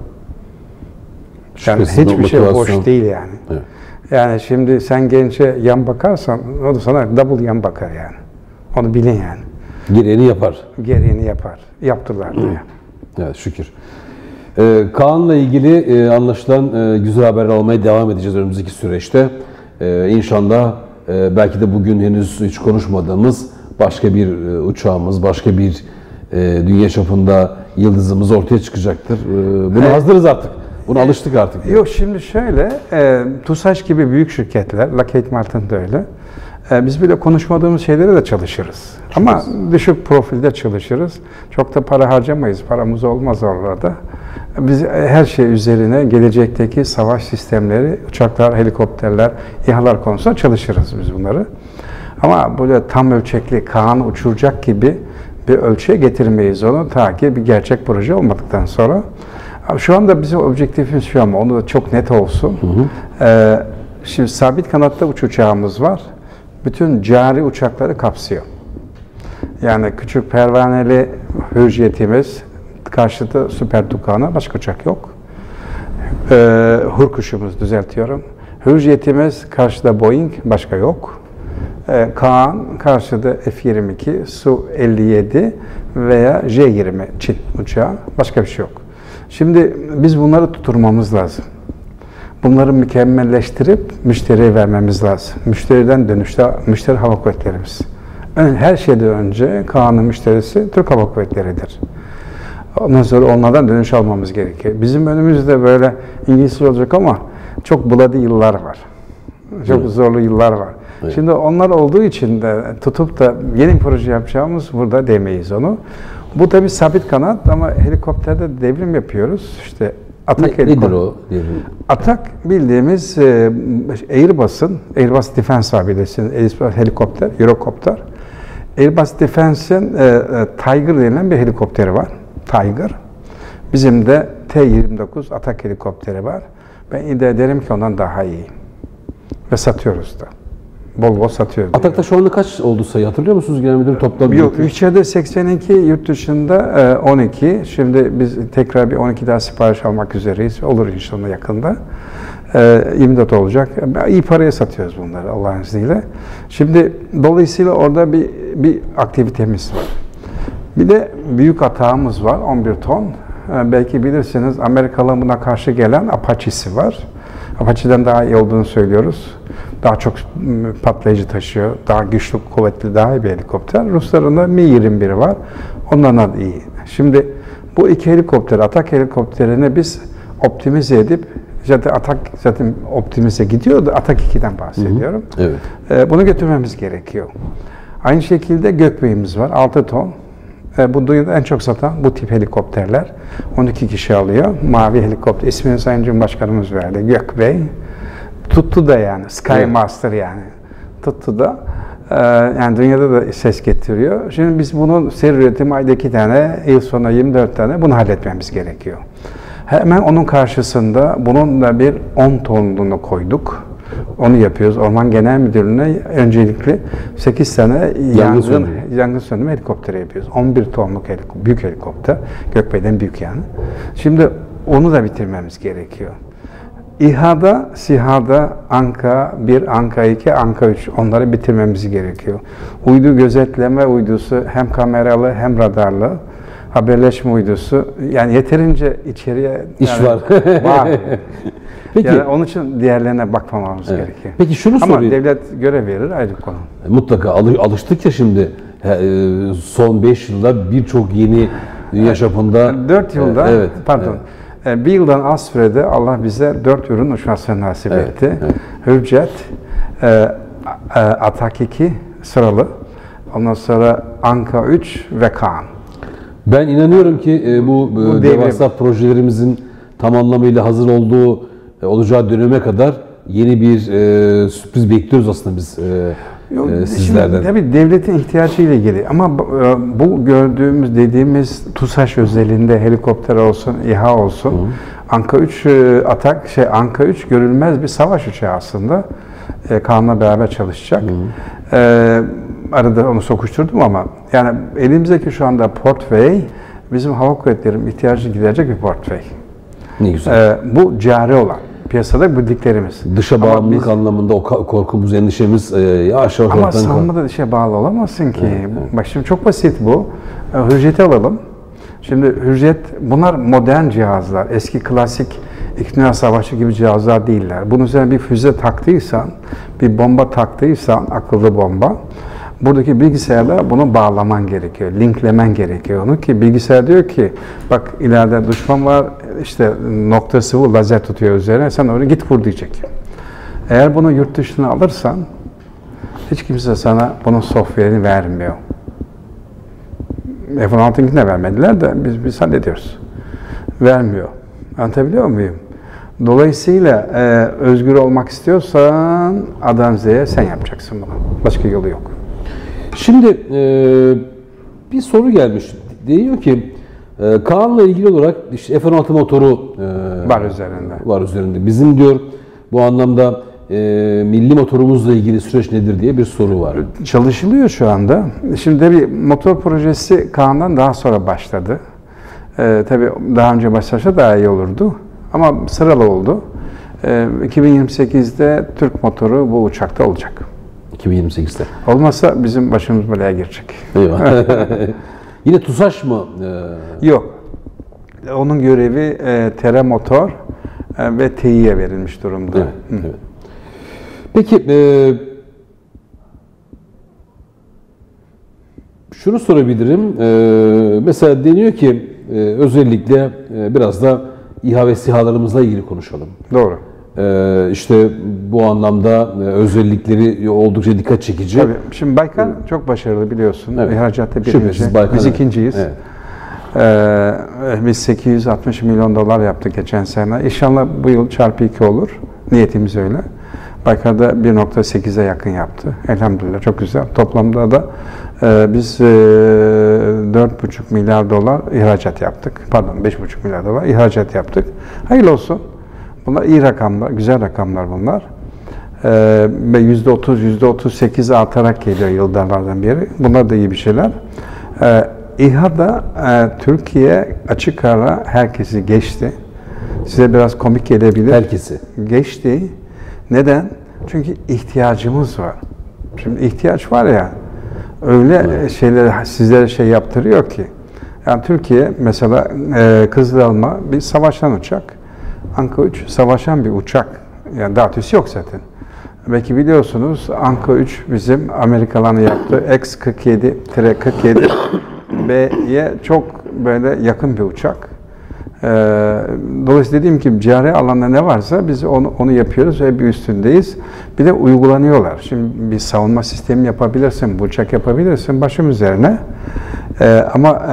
Yani hiçbir şey boş değil yani. Evet. Yani şimdi sen gence yan bakarsan, o da sana double yan bakar yani. Onu bilin yani. Gereğini yapar. Gereğini yapar. Yaptılar da yani. Evet, şükür. Ee, Kaan'la ilgili e, anlaşılan e, güzel haber almaya devam edeceğiz önümüzdeki süreçte. Ee, İnşallah e, belki de bugün henüz hiç konuşmadığımız başka bir e, uçağımız, başka bir e, dünya çapında yıldızımız ortaya çıkacaktır. E, buna evet. hazırız artık. Buna alıştık artık. Yok şimdi şöyle, e, TUSAŞ gibi büyük şirketler, Lockheed Martin da öyle. E, biz bile konuşmadığımız şeylere de çalışırız. Ama düşük profilde çalışırız. Çok da para harcamayız, paramız olmaz oralarda. Biz her şey üzerine gelecekteki savaş sistemleri, uçaklar, helikopterler, İHA'lar konusunda çalışırız biz bunları. Ama böyle tam ölçekli Kaan uçuracak gibi bir ölçüye getirmeyiz onu ta ki bir gerçek proje olmadıktan sonra. Şu anda bizim objektifimiz şu ama onu da çok net olsun. Hı hı. Ee, şimdi sabit kanatta uç uçağımız var. Bütün cari uçakları kapsıyor. Yani küçük pervaneli hürriyetimiz, karşıda Süper Tukan'a başka uçak yok. Ee, Hurkuş'umuz düzeltiyorum. Hürriyetimiz karşıda Boeing başka yok. Ee, Kaan, karşıda F yirmi iki, Su elli yedi veya J yirmi Çin uçağı. Başka bir şey yok. Şimdi biz bunları tutturmamız lazım. Bunları mükemmelleştirip müşteriye vermemiz lazım. Müşteriden dönüşte müşteri hava kuvvetlerimiz. Her şeyden önce Kaan'ın müşterisi Türk Hava Kuvvetleri'dir. Ondan sonra onlardan dönüş almamız gerekiyor. Bizim önümüzde böyle İngilizce olacak ama çok bloody yıllar var. Çok evet. zorlu yıllar var. Evet. Şimdi onlar olduğu için de tutup da yeni proje yapacağımız burada demeyiz onu. Bu tabii sabit kanat ama helikopterde devrim yapıyoruz. İşte Atak ne, nedir o devrim? Atak bildiğimiz e, Airbus'un, Airbus Defense abilesinin Airbus helikopter, Eurocopter. Airbus Defense'in e, e, Tiger denilen bir helikopteri var. Tiger. Bizim de T yirmi dokuz Atak helikopteri var. Ben iddia ederim ki ondan daha iyi. Ve satıyoruz da. Bol bol satıyoruz. Atak'ta şu anda kaç oldu sayı hatırlıyor musunuz genel müdür toplam? Yok, içeride seksen iki, yurt dışında on iki. Şimdi biz tekrar bir on iki daha sipariş almak üzereyiz. Olur inşallah yakında. yirmi dört olacak. İyi paraya satıyoruz bunları Allah'ın izniyle. Şimdi dolayısıyla orada bir bir aktivitemiz var. Bir de büyük atağımız var, on bir ton. Belki bilirsiniz Amerikalı'nın buna karşı gelen Apache'si var. Apache'den daha iyi olduğunu söylüyoruz. Daha çok patlayıcı taşıyor, daha güçlü, kuvvetli, daha iyi bir helikopter. Rusların da Mi yirmi bir var, ondan da iyi. Şimdi bu iki helikopter, Atak helikopterini biz optimize edip, zaten Atak zaten optimize gidiyor da Atak iki'den bahsediyorum. Hı hı, evet. Bunu götürmemiz gerekiyor. Aynı şekilde Gökbey'imiz var, altı ton. Bu dünyada en çok satan bu tip helikopterler. on iki kişi alıyor. Mavi helikopter. İsmini Sayın Cumhurbaşkanımız verdi. Gökbey. Tuttu da yani. Skymaster yani. Tuttu da. Ee, yani dünyada da ses getiriyor. Şimdi biz bunun seri üretimi ayda iki tane, yıl sonunda yirmi dört tane bunu halletmemiz gerekiyor. Hemen onun karşısında bunun da bir on tonluğunu koyduk. Onu yapıyoruz. Orman Genel Müdürlüğü'ne öncelikle sekiz tane yangın, yangın, yangın söndürme helikopteri yapıyoruz. on bir tonluk helikopter, büyük helikopter. Gökbey'den büyük yani. Şimdi onu da bitirmemiz gerekiyor. İHA'da, SİHA'da Anka bir, Anka iki, Anka üç onları bitirmemiz gerekiyor. Uydu gözetleme uydusu hem kameralı hem radarlı. Haberleşme uydusu. Yani yeterince içeriye iş yani, var. var. Peki. Yani onun için diğerlerine bakmamamız evet. gerekiyor. Peki şunu Ama sorayım. devlet görev verir ayrı konu. Mutlaka alıştık ya şimdi son beş yılda birçok yeni dünya çapında. dört yılda evet, pardon. Evet. Bir yıldan az sürede Allah bize dört ürün uçmasını nasip evet, etti. Evet. Hürjet, Atak iki sıralı. Ondan sonra Anka üç ve Kaan. Ben inanıyorum ki bu, bu devasa projelerimizin tam anlamıyla hazır olduğu olacağı döneme kadar yeni bir e, sürpriz bekliyoruz aslında biz e, Yok, e, sizlerden. Şimdi, tabii devletin ihtiyacıyla ilgili ama bu gördüğümüz dediğimiz TUSAŞ özelinde helikopter olsun, İHA olsun, hı. Anka üç Atak şey Anka üç görülmez bir savaş uçağı aslında. E, Kaan'la beraber çalışacak. E, arada onu sokuşturdum ama yani elimizdeki şu anda portföy bizim hava kuvvetlerinin ihtiyacı giderecek bir portföy. Ne güzel. E, bu cari olan. Piyasada bildiklerimiz. Dışa bağımlılık biz, anlamında o korkumuz, endişemiz e, yavaş yavaş ama savunmada dışa bağlı olamazsın ki. Evet, evet. Bak şimdi çok basit bu. Hürjet'i alalım. Şimdi Hürjet, bunlar modern cihazlar. Eski klasik İkinci Dünya Savaşı gibi cihazlar değiller. Bunun üzerine bir füze taktıysan, bir bomba taktıysan, akıllı bomba, buradaki bilgisayarla bunu bağlaman gerekiyor, linklemen gerekiyor onu ki bilgisayar diyor ki bak ileride düşman var, işte noktası bu, lazer tutuyor üzerine, sen onu git vur diyecek. Eğer bunu yurt dışına alırsan hiç kimse sana bunun software'ini vermiyor. F on altı'nkini de vermediler de biz, biz hallediyoruz. Vermiyor. Anlatabiliyor muyum? Dolayısıyla e, özgür olmak istiyorsan A'dan Z'ye sen yapacaksın bunu. Başka yolu yok. Şimdi e, bir soru gelmiş. Diyor ki e, Kaan'la ilgili olarak işte F on altı motoru e, var üzerinde. Var üzerinde. Bizim diyor bu anlamda e, milli motorumuzla ilgili süreç nedir diye bir soru var. Çalışılıyor şu anda. Şimdi bir motor projesi Kaan'dan daha sonra başladı. E, tabii daha önce başlasa daha iyi olurdu. Ama sıralı oldu. E, iki bin yirmi sekiz'de Türk motoru bu uçakta olacak. iki bin yirmi sekizde. Olmazsa bizim başımız belaya girecek. Eyvah. Yine TUSAŞ mı? Ee... Yok. Onun görevi e, Tere Motor e, ve T İ'ye verilmiş durumda. Evet, evet. Peki, e, şunu sorabilirim. E, mesela deniyor ki e, özellikle e, biraz da İHA ve SİHA'larımızla ilgili konuşalım. Doğru. E, işte bu anlamda e, özellikleri oldukça dikkat çekici. Tabii. Şimdi Baykar evet. çok başarılı biliyorsun. Evet. İhracatta birinci. Biz ikinciyiz. Evet. Ee, biz sekiz yüz altmış milyon dolar yaptık geçen sene. İnşallah bu yıl çarpı iki olur. Niyetimiz öyle. Baykar'da bir nokta sekize yakın yaptı. Elhamdülillah çok güzel. Toplamda da e, biz e, dört buçuk milyar dolar ihracat yaptık. Pardon beş buçuk milyar dolar ihracat yaptık. Hayırlı olsun. Bunlar iyi rakamlar, güzel rakamlar bunlar. E, ve yüzde otuz, yüzde otuz sekiz artarak geliyor yıllardan beri. Bunlar da iyi bir şeyler. E, İHA'da e, Türkiye açık ara herkesi geçti. Size biraz komik gelebilir. Herkesi. Geçti. Neden? Çünkü ihtiyacımız var. Şimdi ihtiyaç var ya, öyle evet. şeyler sizlere şey yaptırıyor ki. Yani Türkiye mesela e, Kızılelma bir savaşan uçak. Anka üç savaşan bir uçak. Yani daha ötesi yok zaten. Belki biliyorsunuz Anka üç bizim Amerikalıların yaptığı X kırk yedi kırk yedi B'ye çok böyle yakın bir uçak. Ee, dolayısıyla dediğim gibi cari alanda ne varsa biz onu, onu yapıyoruz ve bir üstündeyiz. Bir de uygulanıyorlar. Şimdi bir savunma sistemi yapabilirsin, bu uçak yapabilirsin başım üzerine. Ee, ama e,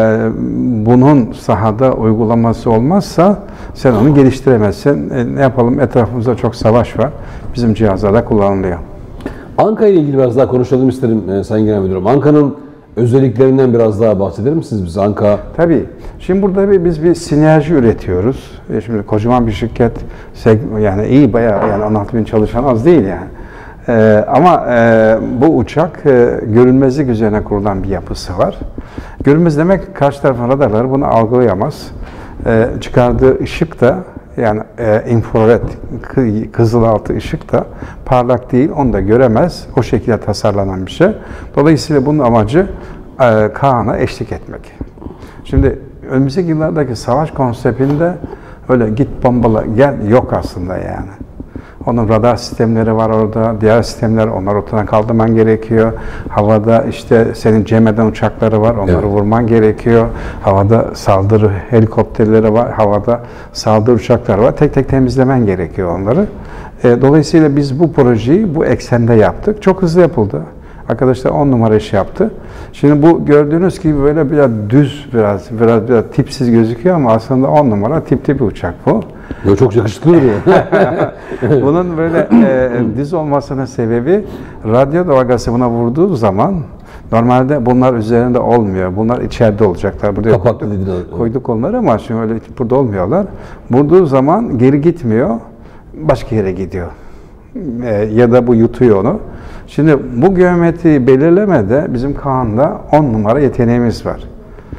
bunun sahada uygulaması olmazsa sen onu geliştiremezsin. E, ne yapalım? Etrafımızda çok savaş var. Bizim cihazlarda kullanılıyor. Anka ile ilgili biraz daha konuşalım isterim e, Sayın Genel Müdürüm. Anka'nın özelliklerinden biraz daha bahseder misiniz bize? Anka. Tabii. Şimdi burada bir, biz bir sinerji üretiyoruz. E şimdi kocaman bir şirket, yani iyi bayağı yani on altı bin çalışan az değil yani. Ee, ama e, bu uçak e, görünmezlik üzerine kurulan bir yapısı var. Görünmez demek karşı tarafın radarları bunu algılayamaz. E, çıkardığı ışık da yani e, infrared, kızılaltı ışık da parlak değil, onu da göremez. O şekilde tasarlanan bir şey. Dolayısıyla bunun amacı e, Kaan'a eşlik etmek. Şimdi önümüzdeki yıllardaki savaş konseptinde öyle git bombala gel yok aslında yani. Onun radar sistemleri var orada, diğer sistemler, onları ortadan kaldırman gerekiyor. Havada işte senin cem eden uçakları var, onları evet. vurman gerekiyor. Havada saldırı helikopterleri var, havada saldırı uçakları var. Tek tek temizlemen gerekiyor onları. E, dolayısıyla biz bu projeyi bu eksende yaptık. Çok hızlı yapıldı. Arkadaşlar on numara iş yaptı. Şimdi bu gördüğünüz gibi böyle biraz düz, biraz biraz biraz tipsiz gözüküyor ama aslında on numara tipli bir uçak bu. Ya çok yakışıklı duruyor. Bunun böyle e, düz olmasının sebebi radyo dalgası buna vurduğu zaman normalde bunlar üzerinde olmuyor. Bunlar içeride olacaklar. Buraya Kapaklı koyduk, koyduk onları ama şimdi öyle burada olmuyorlar. Vurduğu zaman geri gitmiyor. Başka yere gidiyor. E, ya da bu yutuyor onu. Şimdi bu geometriyi belirlemede bizim Kaan'da on numara yeteneğimiz var.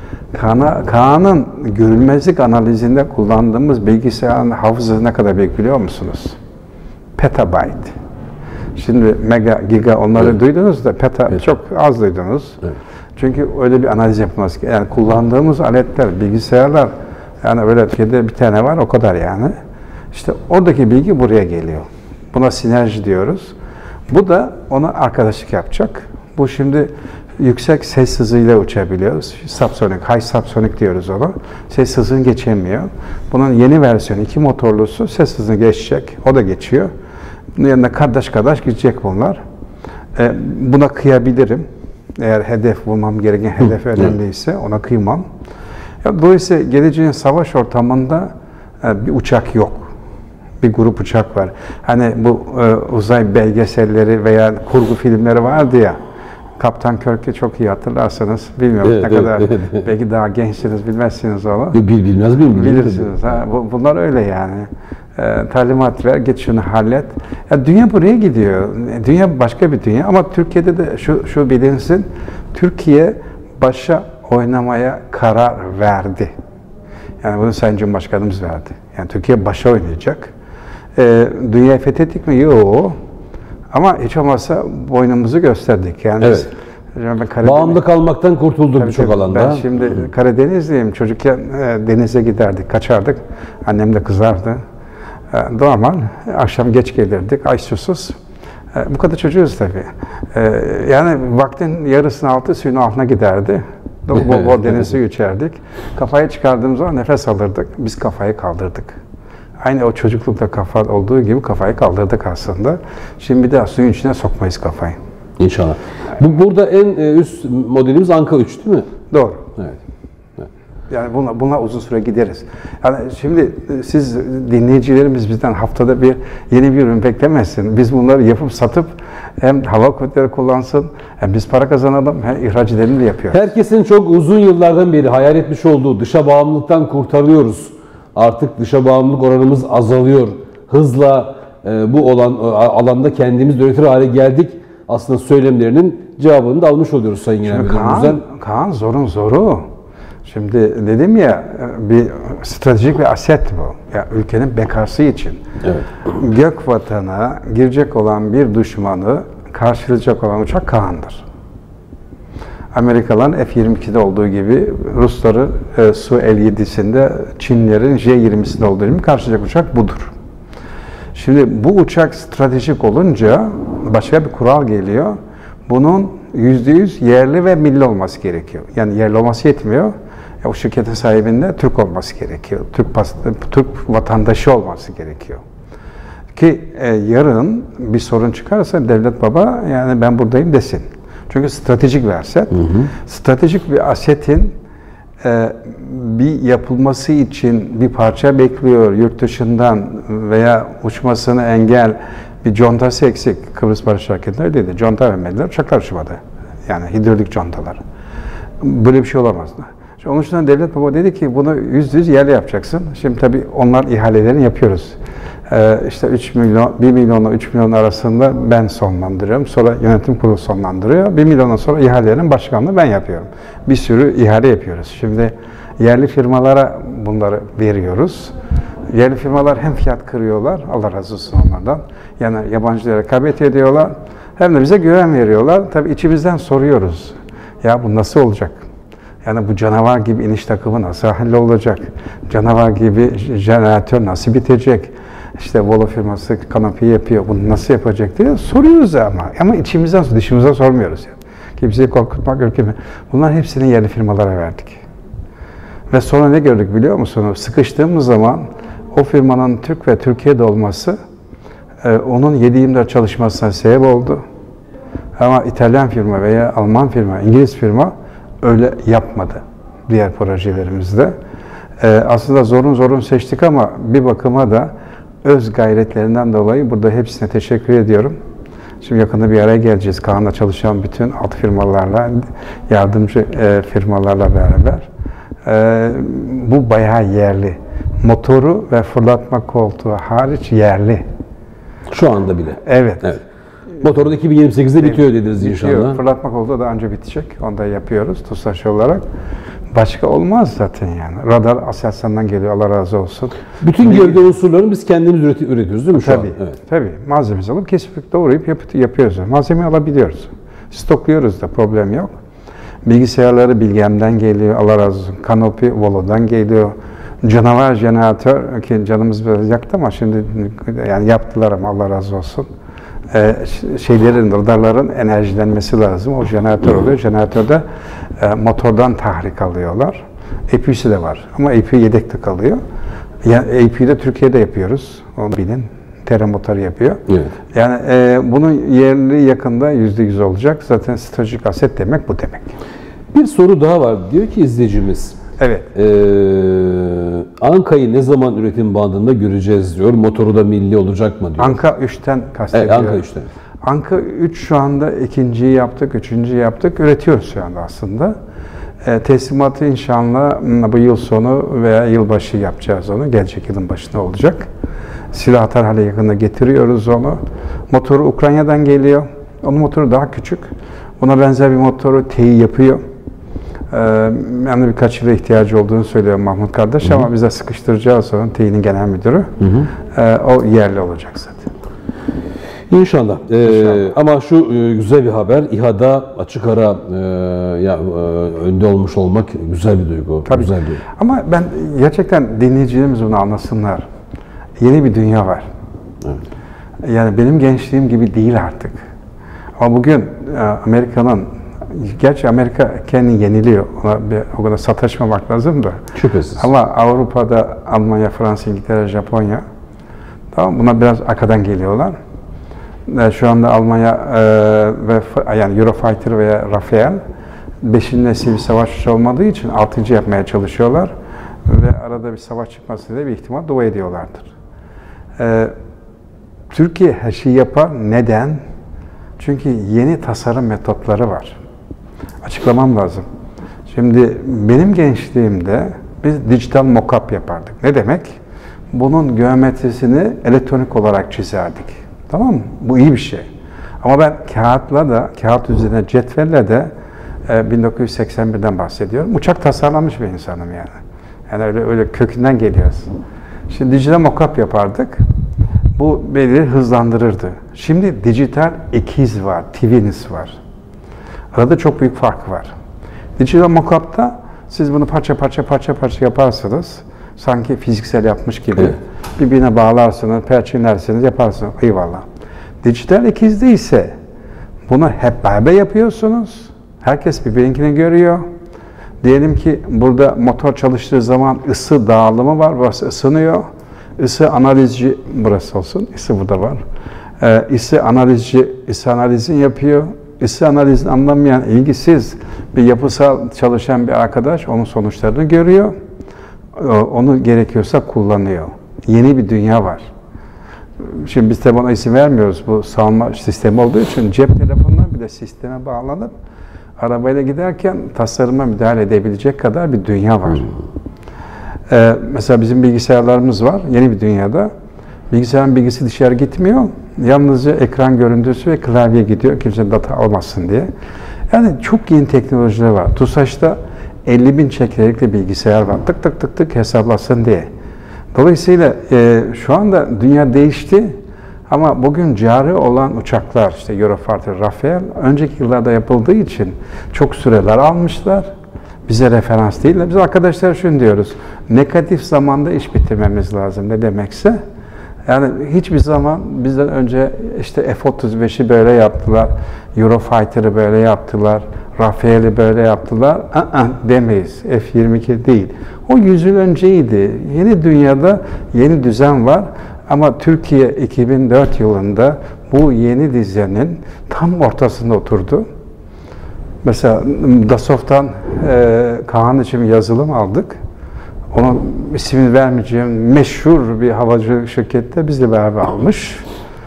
Kaan'ın görünmezlik analizinde kullandığımız bilgisayarın hafızası ne kadar büyük biliyor musunuz? Petabyte. Şimdi mega, giga onları evet. duydunuz da peta evet. çok az duydunuz. Evet. Çünkü öyle bir analiz yapılması. Yani kullandığımız aletler, bilgisayarlar yani öyle Türkiye'de bir tane var o kadar yani. İşte oradaki bilgi buraya geliyor. Buna sinerji diyoruz. Bu da ona arkadaşlık yapacak. Bu şimdi yüksek ses hızıyla uçabiliyoruz. Subsonic, high subsonic diyoruz ona. Ses hızını geçemiyor. Bunun yeni versiyonu iki motorlusu ses hızını geçecek. O da geçiyor. Bunun yanında kardeş kardeş gidecek bunlar. Ee, buna kıyabilirim. Eğer hedef bulmam gereken hedef önemliyse ona kıymam. Dolayısıyla geleceğin savaş ortamında bir uçak yok. Bir grup uçak var. Hani bu e, uzay belgeselleri veya kurgu filmleri vardı ya. Kaptan Kirk'ü çok iyi hatırlarsanız, bilmiyorum evet, ne evet, kadar, evet. belki daha gençsiniz, bilmezsiniz onu. Bil, bilmez miyim? Bilirsiniz. Ha, bu, bunlar öyle yani. E, talimat ver, git şunu hallet. Ya, dünya buraya gidiyor. Dünya başka bir dünya ama Türkiye'de de şu, şu bilinsin, Türkiye başa oynamaya karar verdi. Yani bunu Sayın Cumhurbaşkanımız verdi. Yani Türkiye başa oynayacak. E, dünyayı fethettik mi? Yok. Ama hiç olmazsa boynumuzu gösterdik. Yani Evet. biz, ben Karadeniz, Bağımlı kalmaktan kurtulduk tabii birçok tabii. alanda. Ben şimdi Karadenizliyim. Çocukken e, denize giderdik, kaçardık. Annem de kızardı. E, normal. Akşam geç gelirdik, ay susuz. E, bu kadar çocuğuz tabii. E, yani vaktin yarısının altı suyun altına giderdi. Bol bol deniz suyu içerdik. Kafayı çıkardığımız zaman nefes alırdık. Biz kafayı kaldırdık. Aynı o çocuklukta kafa olduğu gibi kafayı kaldırdık aslında. Şimdi bir daha suyun içine sokmayız kafayı. İnşallah. Bu burada en e, üst modelimiz Anka üç değil mi? Doğru. Evet. Yani bununla, bununla uzun süre gideriz. Yani şimdi siz dinleyicilerimiz bizden haftada bir yeni bir ürün beklemesin. Biz bunları yapıp satıp hem hava kuvvetleri kullansın, hem biz para kazanalım, hem ihraç edelim de yapıyoruz. Herkesin çok uzun yıllardan beri hayal etmiş olduğu dışa bağımlılıktan kurtarıyoruz. Artık dışa bağımlılık oranımız azalıyor. Hızla e, bu olan e, alanda kendimiz üretir hale geldik. Aslında söylemlerinin cevabını da almış oluyoruz Sayın Genel Müdürümüzden. Kaan, Kaan zorun zoru. Şimdi dedim ya bir stratejik bir aset bu. Ya ülkenin bekası için. Evet. Gök vatana girecek olan bir düşmanı karşılayacak olan uçak Kaan'dır. Amerikalıların F yirmi ikide olduğu gibi Rusların e, Su elli yedisinde, Çinlerin J yirmisinde olduğu gibi karşılayacak uçak budur. Şimdi bu uçak stratejik olunca başka bir kural geliyor. Bunun yüzde yüz yerli ve milli olması gerekiyor. Yani yerli olması yetmiyor. Ya o şirketin sahibinde Türk olması gerekiyor. Türk, Türk vatandaşı olması gerekiyor. Ki e, yarın bir sorun çıkarsa devlet baba yani ben buradayım desin. Çünkü stratejik bir aset. Hı hı. Stratejik bir asetin e, bir yapılması için bir parça bekliyor yurt dışından veya uçmasını engel bir contası eksik. Kıbrıs Barış Harekatı'nda öyleydi. Conta vermediler, uçaklar uçmadı. Yani hidrolik contalar. Böyle bir şey olamazdı. İşte onun için devlet baba dedi ki bunu yüzde yüz yerli yapacaksın. Şimdi tabii onlar ihalelerini yapıyoruz. Ee, işte üç milyon, bir milyonla üç milyon arasında ben sonlandırıyorum. Sonra yönetim kurulu sonlandırıyor. bir milyondan sonra ihalelerin başkanlığı ben yapıyorum. Bir sürü ihale yapıyoruz. Şimdi yerli firmalara bunları veriyoruz. Yerli firmalar hem fiyat kırıyorlar, Allah razı olsun onlardan. Yani yabancılara rekabet ediyorlar. Hem de bize güven veriyorlar. Tabii içimizden soruyoruz. Ya bu nasıl olacak? Yani bu canavar gibi iniş takımı nasıl hallolacak? Canavar gibi jeneratör nasıl bitecek? İşte Volo firması kanopi yapıyor, bunu nasıl yapacak diye soruyoruz ama. Ama içimizden, dışımıza sormuyoruz. Yani. Kimseyi korkutmak, ülkemi. Bunların hepsini yerli firmalara verdik. Ve sonra ne gördük biliyor musunuz? Sıkıştığımız zaman o firmanın Türk ve Türkiye'de olması e, onun yedi yirmi dört çalışmasına sebep oldu. Ama İtalyan firma veya Alman firma, İngiliz firma öyle yapmadı diğer projelerimizde. E, aslında zorun zorun seçtik ama bir bakıma da öz gayretlerinden dolayı burada hepsine teşekkür ediyorum. Şimdi yakında bir araya geleceğiz. Kaan'la çalışan bütün alt firmalarla, yardımcı e, firmalarla beraber. E, bu bayağı yerli. Motoru ve fırlatma koltuğu hariç yerli. Şu anda bile. Evet. Evet. Motoru da iki bin yirmi sekizde bitiyor dediniz inşallah. Bitiyor. Fırlatma koltuğu da önce bitecek. Onu da yapıyoruz TUSAŞ olarak. Başka olmaz zaten yani. Radar Aselsan'dan geliyor, Allah razı olsun. Bütün gövde unsurlarını biz kendimiz üreti üretiyoruz değil mi şu tabii, an? Evet. Tabii. Malzememizi alıp kesip doğrayıp yap yapıyoruz. Malzemeyi alabiliyoruz. Stokluyoruz da problem yok. Bilgisayarları Bilgem'den geliyor, Allah razı olsun. Kanopi Volo'dan geliyor. Canavar jeneratör ki canımız biraz yaktı ama şimdi yani yaptılar ama Allah razı olsun. Ee, şeylerin, radarların enerjilenmesi lazım. O jeneratör oluyor. Jeneratörde e, motordan tahrik alıyorlar. A P U'si de var. Ama A P U yedekte kalıyor. Yani A P U'yu da Türkiye'de yapıyoruz. Onu bilin. Terra motoru yapıyor. Evet. Yani e, bunun yerli yakında yüzde yüz olacak. Zaten stratejik aset demek bu demek. Bir soru daha var. Diyor ki izleyicimiz. Evet. Ee, Anka'yı ne zaman üretim bandında göreceğiz diyor. Motoru da milli olacak mı diyor. Anka üçten kastediyor. Evet, Anka üçten. Anka üç şu anda ikinciyi yaptık, üçüncüyü yaptık. Üretiyoruz şu anda aslında. E, teslimatı inşallah bu yıl sonu veya yılbaşı yapacağız onu. Gelecek yılın başında olacak. Silah atar hale yakında getiriyoruz onu. Motoru Ukrayna'dan geliyor. Onun motoru daha küçük. Buna benzer bir motoru T İ yapıyor. Ee, yani birkaç yıla ihtiyacı olduğunu söylüyor Mahmut kardeş, hı hı, ama bize sıkıştıracağız sonra T İ'nin genel müdürü. Hı hı. Ee, o yerli olacak zaten. İnşallah. Ee, İnşallah. Ama şu e, güzel bir haber. İHA'da açık ara e, ya, e, önde olmuş olmak güzel bir duygu. Tabii. Güzel bir duygu. Ama ben gerçekten dinleyicilerimiz bunu anlasınlar. Yeni bir dünya var. Evet. Yani benim gençliğim gibi değil artık. Ama bugün e, Amerika'nın, gerçi Amerika kendini yeniliyor. Ona bir, o kadar sataşmamak lazım da. Şüphesiz. Ama Avrupa'da Almanya, Fransa, İngiltere, Japonya, tamam, buna biraz arkadan geliyorlar. E, şu anda Almanya e, ve yani Eurofighter veya Rafael beşinci nesil bir savaşçı olmadığı için altıncı yapmaya çalışıyorlar ve arada bir savaş çıkması diye bir ihtimal dua ediyorlardır. E, Türkiye her şeyi yapar. Neden? Çünkü yeni tasarım metotları var. Açıklamam lazım. Şimdi benim gençliğimde biz dijital mock-up yapardık. Ne demek? Bunun geometrisini elektronik olarak çizerdik. Tamam mı? Bu iyi bir şey. Ama ben kağıtla da, kağıt üzerine cetvelle de e, bin dokuz yüz seksen birden bahsediyorum. Uçak tasarlamış bir insanım yani. Yani öyle öyle kökünden geliyoruz. Şimdi dijital mock-up yapardık. Bu beni hızlandırırdı. Şimdi dijital ikiz var, twins var. Arada çok büyük fark var. Dijital mock-up'ta siz bunu parça parça parça parça yaparsınız. Sanki fiziksel yapmış gibi. Evet. Birbirine bağlarsınız, perçinlersiniz, yaparsınız. Eyvallah. Dijital ikizde ise bunu hep beraber yapıyorsunuz. Herkes birbirinkini görüyor. Diyelim ki burada motor çalıştığı zaman ısı dağılımı var. Burası ısınıyor. Isı analizci, burası olsun, ısı burada var. Ee, ısı analizci, ısı analizini yapıyor. Isı analizini anlamayan, ilgisiz bir yapısal çalışan bir arkadaş onun sonuçlarını görüyor. Onu gerekiyorsa kullanıyor. Yeni bir dünya var. Şimdi biz tabi ona isim vermiyoruz. Bu savunma sistemi olduğu için cep telefonuna bile sisteme bağlanıp arabayla giderken tasarıma müdahale edebilecek kadar bir dünya var. Ee, mesela bizim bilgisayarlarımız var, yeni bir dünyada. Bilgisayarın bilgisi dışarı gitmiyor. Yalnızca ekran görüntüsü ve klavye gidiyor, kimse data almasın diye. Yani çok yeni teknolojiler var. TUSAŞ'ta elli bin çekirdekli bilgisayar var. Tık tık tık tık hesaplasın diye. Dolayısıyla e, şu anda dünya değişti. Ama bugün cari olan uçaklar, işte Eurofighter, Rafael, önceki yıllarda yapıldığı için çok süreler almışlar. Bize referans değil. Biz arkadaşlar şunu diyoruz, negatif zamanda iş bitirmemiz lazım. Ne demekse, yani hiçbir zaman bizden önce işte F otuz beşi böyle yaptılar, Eurofighter'ı böyle yaptılar, Rafael'i böyle yaptılar, ı-ı demeyiz. F yirmi iki değil. O yüz yıl önceydi. Yeni dünyada yeni düzen var. Ama Türkiye iki bin dört yılında bu yeni düzenin tam ortasında oturdu. Mesela Dassault'tan e, Kaan için bir yazılım aldık. Onun ismini vermeyeceğim meşhur bir havacı şirkette bizle beraber almış.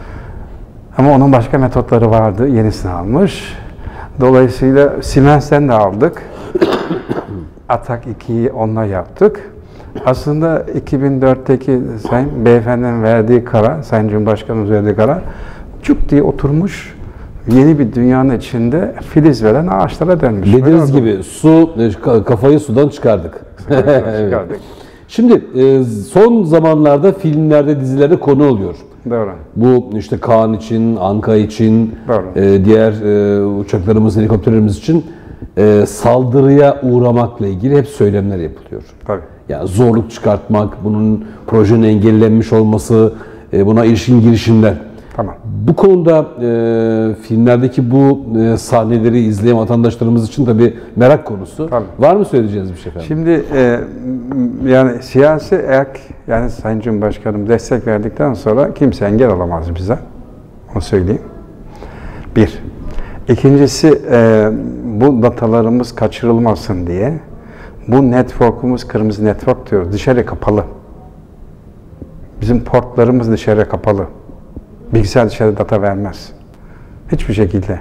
Ama onun başka metotları vardı. Yenisini almış. Dolayısıyla Siemens'ten de aldık. Atak ikiyi onunla yaptık. Aslında iki bin dörtteki Sayın Beyefendinin verdiği karar, Sayın Cumhurbaşkanımız verdiği karar cuk diye oturmuş. Yeni bir dünyanın içinde filiz veren ağaçlara dönmüş. Dediğiniz gibi su, kafayı sudan çıkardık. Çıkardık. Şimdi son zamanlarda filmlerde, dizilerde konu oluyor. Doğru. Bu işte Kaan için, Anka için, Doğru. diğer uçaklarımız, helikopterlerimiz için saldırıya uğramakla ilgili hep söylemler yapılıyor. Tabii. Yani zorluk çıkartmak, bunun projenin engellenmiş olması, buna ilişkin girişimler. Tamam. Bu konuda e, filmlerdeki bu e, sahneleri izleyen vatandaşlarımız için tabii merak konusu. Tabii. Var mı söyleyeceğiniz bir şey efendim? Şimdi e, yani siyasi ek, yani Sayın Cumhurbaşkanım destek verdikten sonra kimse engel olamaz bize. Onu söyleyeyim. Bir. İkincisi e, bu datalarımız kaçırılmasın diye bu network'umuz kırmızı network diyoruz. Dışarı kapalı. Bizim portlarımız dışarı kapalı. Bilgisayar dışarı data vermez. Hiçbir şekilde.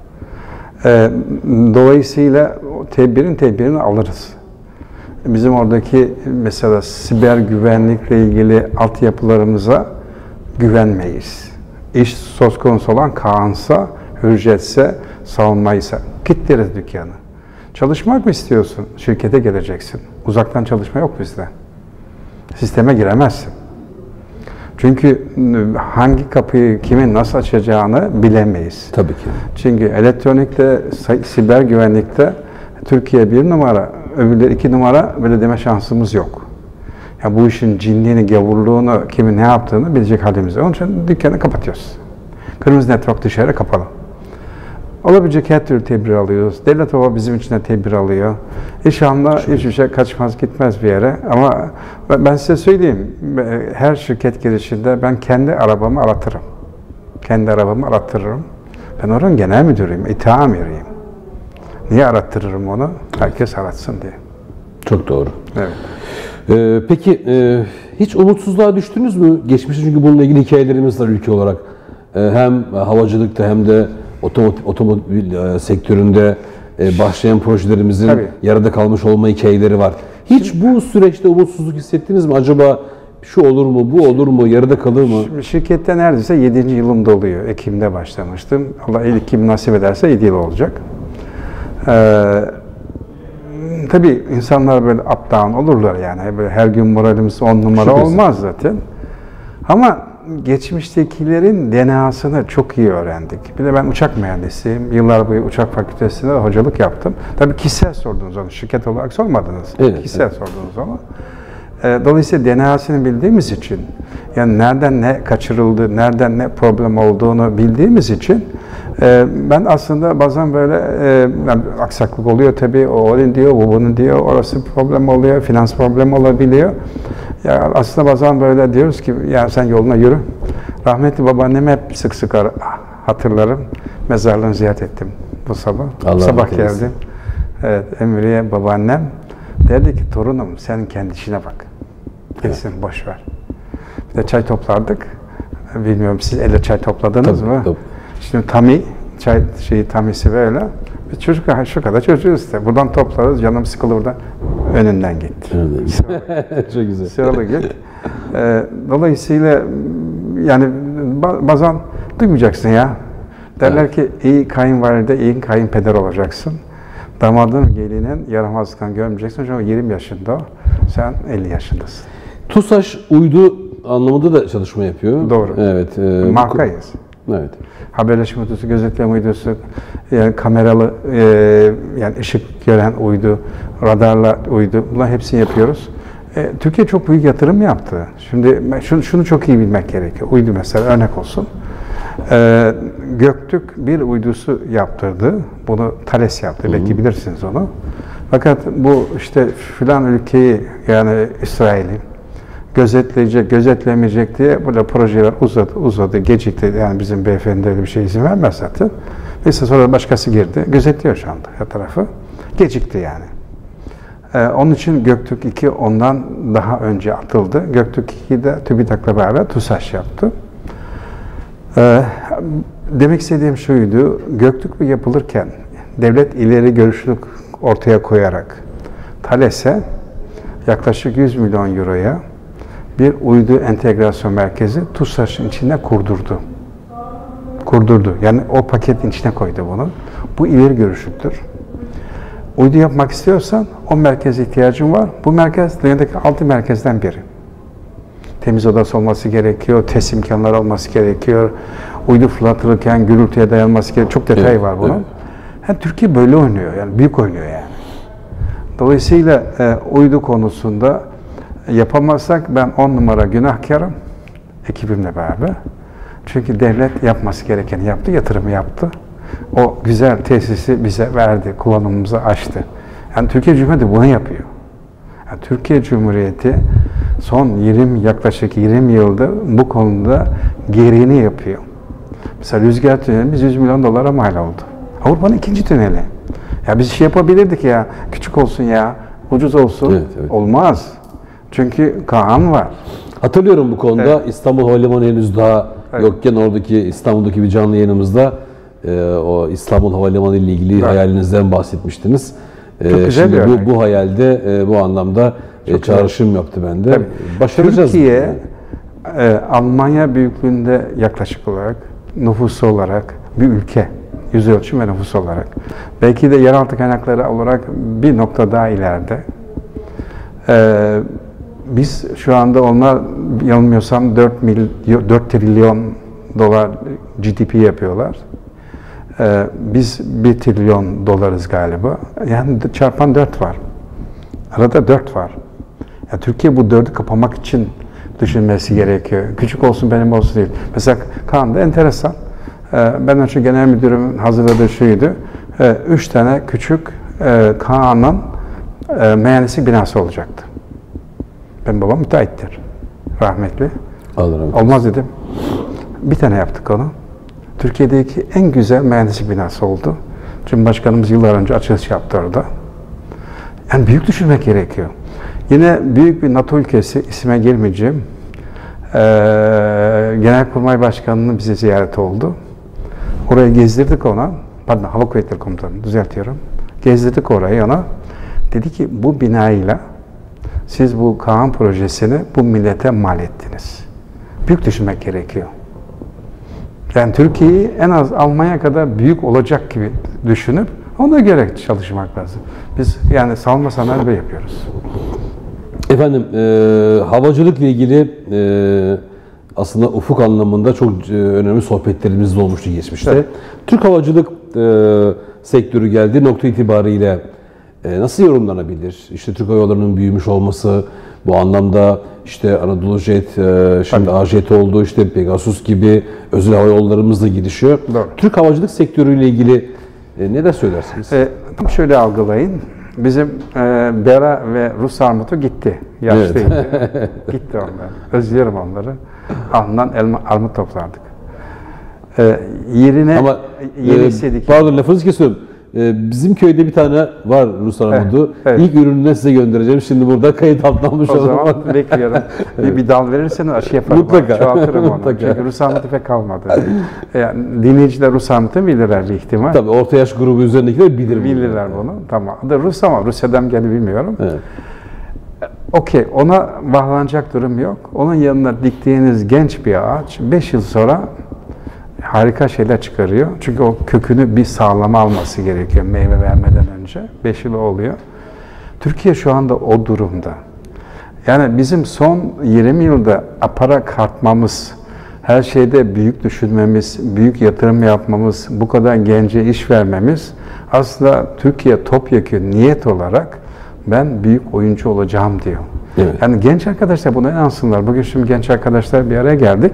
Ee, dolayısıyla tedbirin tedbirini alırız. Bizim oradaki mesela siber güvenlikle ilgili altyapılarımıza güvenmeyiz. İş söz konusu olan Kaan'sa, Hürjet'se, savunmaysa kilitleriz dükkanı. Çalışmak mı istiyorsun? Şirkete geleceksin. Uzaktan çalışma yok bizde. Sisteme giremezsin. Çünkü hangi kapıyı kimin nasıl açacağını bilemeyiz. Tabii ki. Çünkü elektronikte, siber güvenlikte Türkiye bir numara, öbürleri iki numara böyle deme şansımız yok. Ya bu işin cinliğini, gavurluğunu, kimin ne yaptığını bilecek halimiz yok. Onun için dükkanı kapatıyoruz. Kırmızı network dışarı kapalı. Olabilecek her türlü tedbir alıyoruz. Devlet Hava bizim için de tedbir alıyor. İnşallah hiçbir şey kaçmaz gitmez bir yere. Ama ben size söyleyeyim, her şirket girişinde ben kendi arabamı aratırım. Kendi arabamı arattırırım. Ben oranın genel müdürüyüm, İTİ amiriyim. Niye arattırırım onu? Herkes aratsın diye. Çok doğru. Evet. Ee, peki e, hiç umutsuzluğa düştünüz mü? Geçmişte çünkü bununla ilgili hikayelerimiz var ülke olarak. E, hem havacılıkta hem de otomotiv, otomobil e, sektöründe e, başlayan projelerimizin Tabii. yarıda kalmış olma hikayeleri var. Hiç bu süreçte umutsuzluk hissettiniz mi? Acaba şu olur mu, bu olur mu, yarıda kalır mı? Şimdi şirkette neredeyse yedinci yılımda oluyor. Ekim'de başlamıştım. Allah ilk kim nasip ederse yedi yıl olacak. Ee, tabii insanlar böyle up down olurlar yani. Böyle her gün moralimiz on numara Şüphesiz. olmaz zaten. Ama geçmiştekilerin D N A'sını çok iyi öğrendik. Bir de ben uçak mühendisiyim. Yıllar boyu uçak fakültesinde hocalık yaptım. Tabii kişisel sordunuz onu. Şirket olarak sormadınız. Evet, kişisel evet. sordunuz onu. Dolayısıyla D N A'sını bildiğimiz için, yani nereden ne kaçırıldı, nereden ne problem olduğunu bildiğimiz için ben aslında bazen böyle yani aksaklık oluyor tabii, o onun diyor, bu bunun diyor, orası problem oluyor, finans problem olabiliyor. Ya aslında bazen böyle diyoruz ki ya sen yoluna yürü. Rahmetli babaannemi hep sık sık hatırlarım. Mezarlığını ziyaret ettim bu sabah. Allah sabah rahmet eylesin. geldim. Evet, Emriye babaannem derdi ki torunum sen kendi işine bak. Kesin evet. Boş ver. Bir de çay toplardık. Bilmiyorum siz elle çay topladınız tabii, mı? Tabii. Şimdi tami, çay şeyi tamisi böyle. Biz çocuk şu kadar çocuğuz işte. Buradan toplarız. Canım sıkılır buradan. Önünden gitti. Çok güzel. Sıralı git. Ee, dolayısıyla yani bazen duymayacaksın ya. Derler evet. ki iyi kayınvalide, iyi kayınpeder olacaksın. Damadın gelinin yaramazlıktan görmeyeceksin. Çünkü yirmi yaşında o. Sen elli yaşındasın. TUSAŞ uydu anlamında da çalışma yapıyor. Doğru. Evet. E, Markayız. Evet. Haberleşme uydusu, gözetleme uydusu, yani kameralı, e, yani ışık gören uydu, radarla uydu, bunlar hepsini yapıyoruz. E, Türkiye çok büyük yatırım yaptı. Şimdi şunu, şunu çok iyi bilmek gerekiyor. Uydu mesela örnek olsun. E, Göktürk bir uydusu yaptırdı. Bunu Thales yaptı. Hı-hı. Belki bilirsiniz onu. Fakat bu işte filan ülkeyi yani İsrail'i gözetleyecek, gözetlemeyecek diye böyle projeler uzadı, uzadı, gecikti. Yani bizim beyefendi öyle bir şey izin vermez zaten. Neyse sonra başkası girdi. Gözetliyor şu anda her tarafı. Gecikti yani. Ee, onun için Göktürk iki ondan daha önce atıldı. Göktürk iki de TÜBİTAK'la beraber TUSAŞ yaptı. Ee, demek istediğim şuydu, Göktürk yapılırken devlet ileri görüşlülük ortaya koyarak Thales'e yaklaşık yüz milyon euroya bir uydu entegrasyon merkezi TUSAŞ'ın içine kurdurdu. Kurdurdu. Yani o paketin içine koydu bunu. Bu ileri görüşlüktür. Uydu yapmak istiyorsan o merkeze ihtiyacın var. Bu merkez dünyadaki altı merkezden biri. Temiz odası olması gerekiyor, test imkanları olması gerekiyor. Uydu fırlatılırken gürültüye dayanması gerekiyor. Çok detay evet, var bunun. Evet. Yani Türkiye böyle oynuyor. Yani büyük oynuyor yani. Dolayısıyla e, uydu konusunda yapamazsak ben on numara günahkarım ekibimle beraber. Çünkü devlet yapması gerekeni yaptı, yatırımı yaptı. O güzel tesisi bize verdi, kullanımımızı açtı. Yani Türkiye Cumhuriyeti bunu yapıyor. Yani Türkiye Cumhuriyeti son yirmi yaklaşık yirmi yıldır bu konuda gereğini yapıyor. Mesela rüzgar tünelimiz yüz milyon dolara mal oldu. Avrupa'nın ikinci tüneli. Ya biz şey yapabilirdik ya, küçük olsun ya, ucuz olsun. Evet, evet. Olmaz. Çünkü Kaan var. Hatırlıyorum bu konuda evet. İstanbul Havalimanı henüz daha evet. yokken oradaki İstanbul'daki bir canlı yayınımızda e, o İstanbul Havalimanı ile ilgili evet. hayalinizden bahsetmiştiniz. E, Çok güzel şimdi bir bu, örnek. bu hayalde e, bu anlamda e, çağrışım yaptı bende. Tabii. Başaracağız. Türkiye e, Almanya büyüklüğünde yaklaşık olarak, nüfusu olarak bir ülke. Yüz ölçüm ve nüfus olarak. Belki de yeraltı kaynakları olarak bir nokta daha ileride. Ee, Biz şu anda onlar yanılmıyorsam dört trilyon dolar G D P yapıyorlar. Ee, biz bir trilyon dolarız galiba. Yani çarpan dört var. Arada dört var. Yani Türkiye bu dördü kapamak için düşünmesi gerekiyor. Küçük olsun benim olsun değil. Mesela Kaan'da enteresan. Ee, ben önce genel müdürümün hazırladığı şuydu. Ee, üç tane küçük e, Kaan'ın e, mühendislik binası olacaktı. Benim babam müteahhittir. Rahmetli. Allah rahmet Olmaz dedim. Bir tane yaptık onu. Türkiye'deki en güzel mühendislik binası oldu. Cumhurbaşkanımız yıllar önce açılış yaptı orada. Yani büyük düşünmek gerekiyor. Yine büyük bir NATO ülkesi, isme girmeyeceğim, ee, Genelkurmay Başkanı'nın bize ziyareti oldu. Orayı gezdirdik ona, pardon Hava Kuvvetleri Komutanı, düzeltiyorum. Gezdirdik orayı ona. Dedi ki bu binayla siz bu Kaan projesini bu millete mal ettiniz. Büyük düşünmek gerekiyor. Yani Türkiye'yi en az Almanya kadar büyük olacak gibi düşünüp ona göre çalışmak lazım. Biz yani savunma sanayi böyle yapıyoruz. Efendim, e, havacılıkla ilgili e, aslında ufuk anlamında çok e, önemli sohbetlerimiz de olmuştu geçmişte. Evet. Türk havacılık e, sektörü geldiği nokta itibariyle e, nasıl yorumlanabilir? İşte Türk Hava Yolları'nın büyümüş olması, bu anlamda işte Anadolu Jet, e, şimdi A J T oldu, işte Pegasus gibi özel hava yollarımız da girişiyor. Doğru. Türk havacılık sektörüyle ilgili e, ne de söylersiniz? E, şöyle algılayın. Bizim e, Bera ve Rus armutu gitti. Yaşlıydı. Evet. Gitti onlar. Özlüyorum onları. Alnından elma, armut toplardık. E, yerine Ama yenisi e, dik. pardon lafınızı kesiyorum. E, bizim köyde bir tane var Rus armudu. Evet, evet. İlk ürününü size göndereceğim. Şimdi burada kayıt altına almış O olalım. zaman bekliyorum. Bir, bir dal verirseniz aşı yaparım. Mutlaka. Çoğaltırım onu. Mutlaka. Çünkü Rus armutu pek kalmadı. Yani dinleyiciler Rus armutu bilirler bir ihtimal. Tabii orta yaş grubu üzerindekiler bilir bunu. Bilirler bunu. Tamam. Adı Rus ama Rusya'dan geldi bilmiyorum. Evet. Okey. Ona bağlanacak durum yok. Onun yanına diktiğiniz genç bir ağaç beş yıl sonra harika şeyler çıkarıyor. Çünkü o kökünü bir sağlama alması gerekiyor meyve vermeden önce. beş yıl oluyor. Türkiye şu anda o durumda. Yani bizim son yirmi yılda apara kartmamız, her şeyde büyük düşünmemiz, büyük yatırım yapmamız, bu kadar gence iş vermemiz aslında Türkiye topyekün niyet olarak ben büyük oyuncu olacağım diyor. Evet. Yani genç arkadaşlar buna inansınlar. Bugün şimdi genç arkadaşlar bir araya geldik.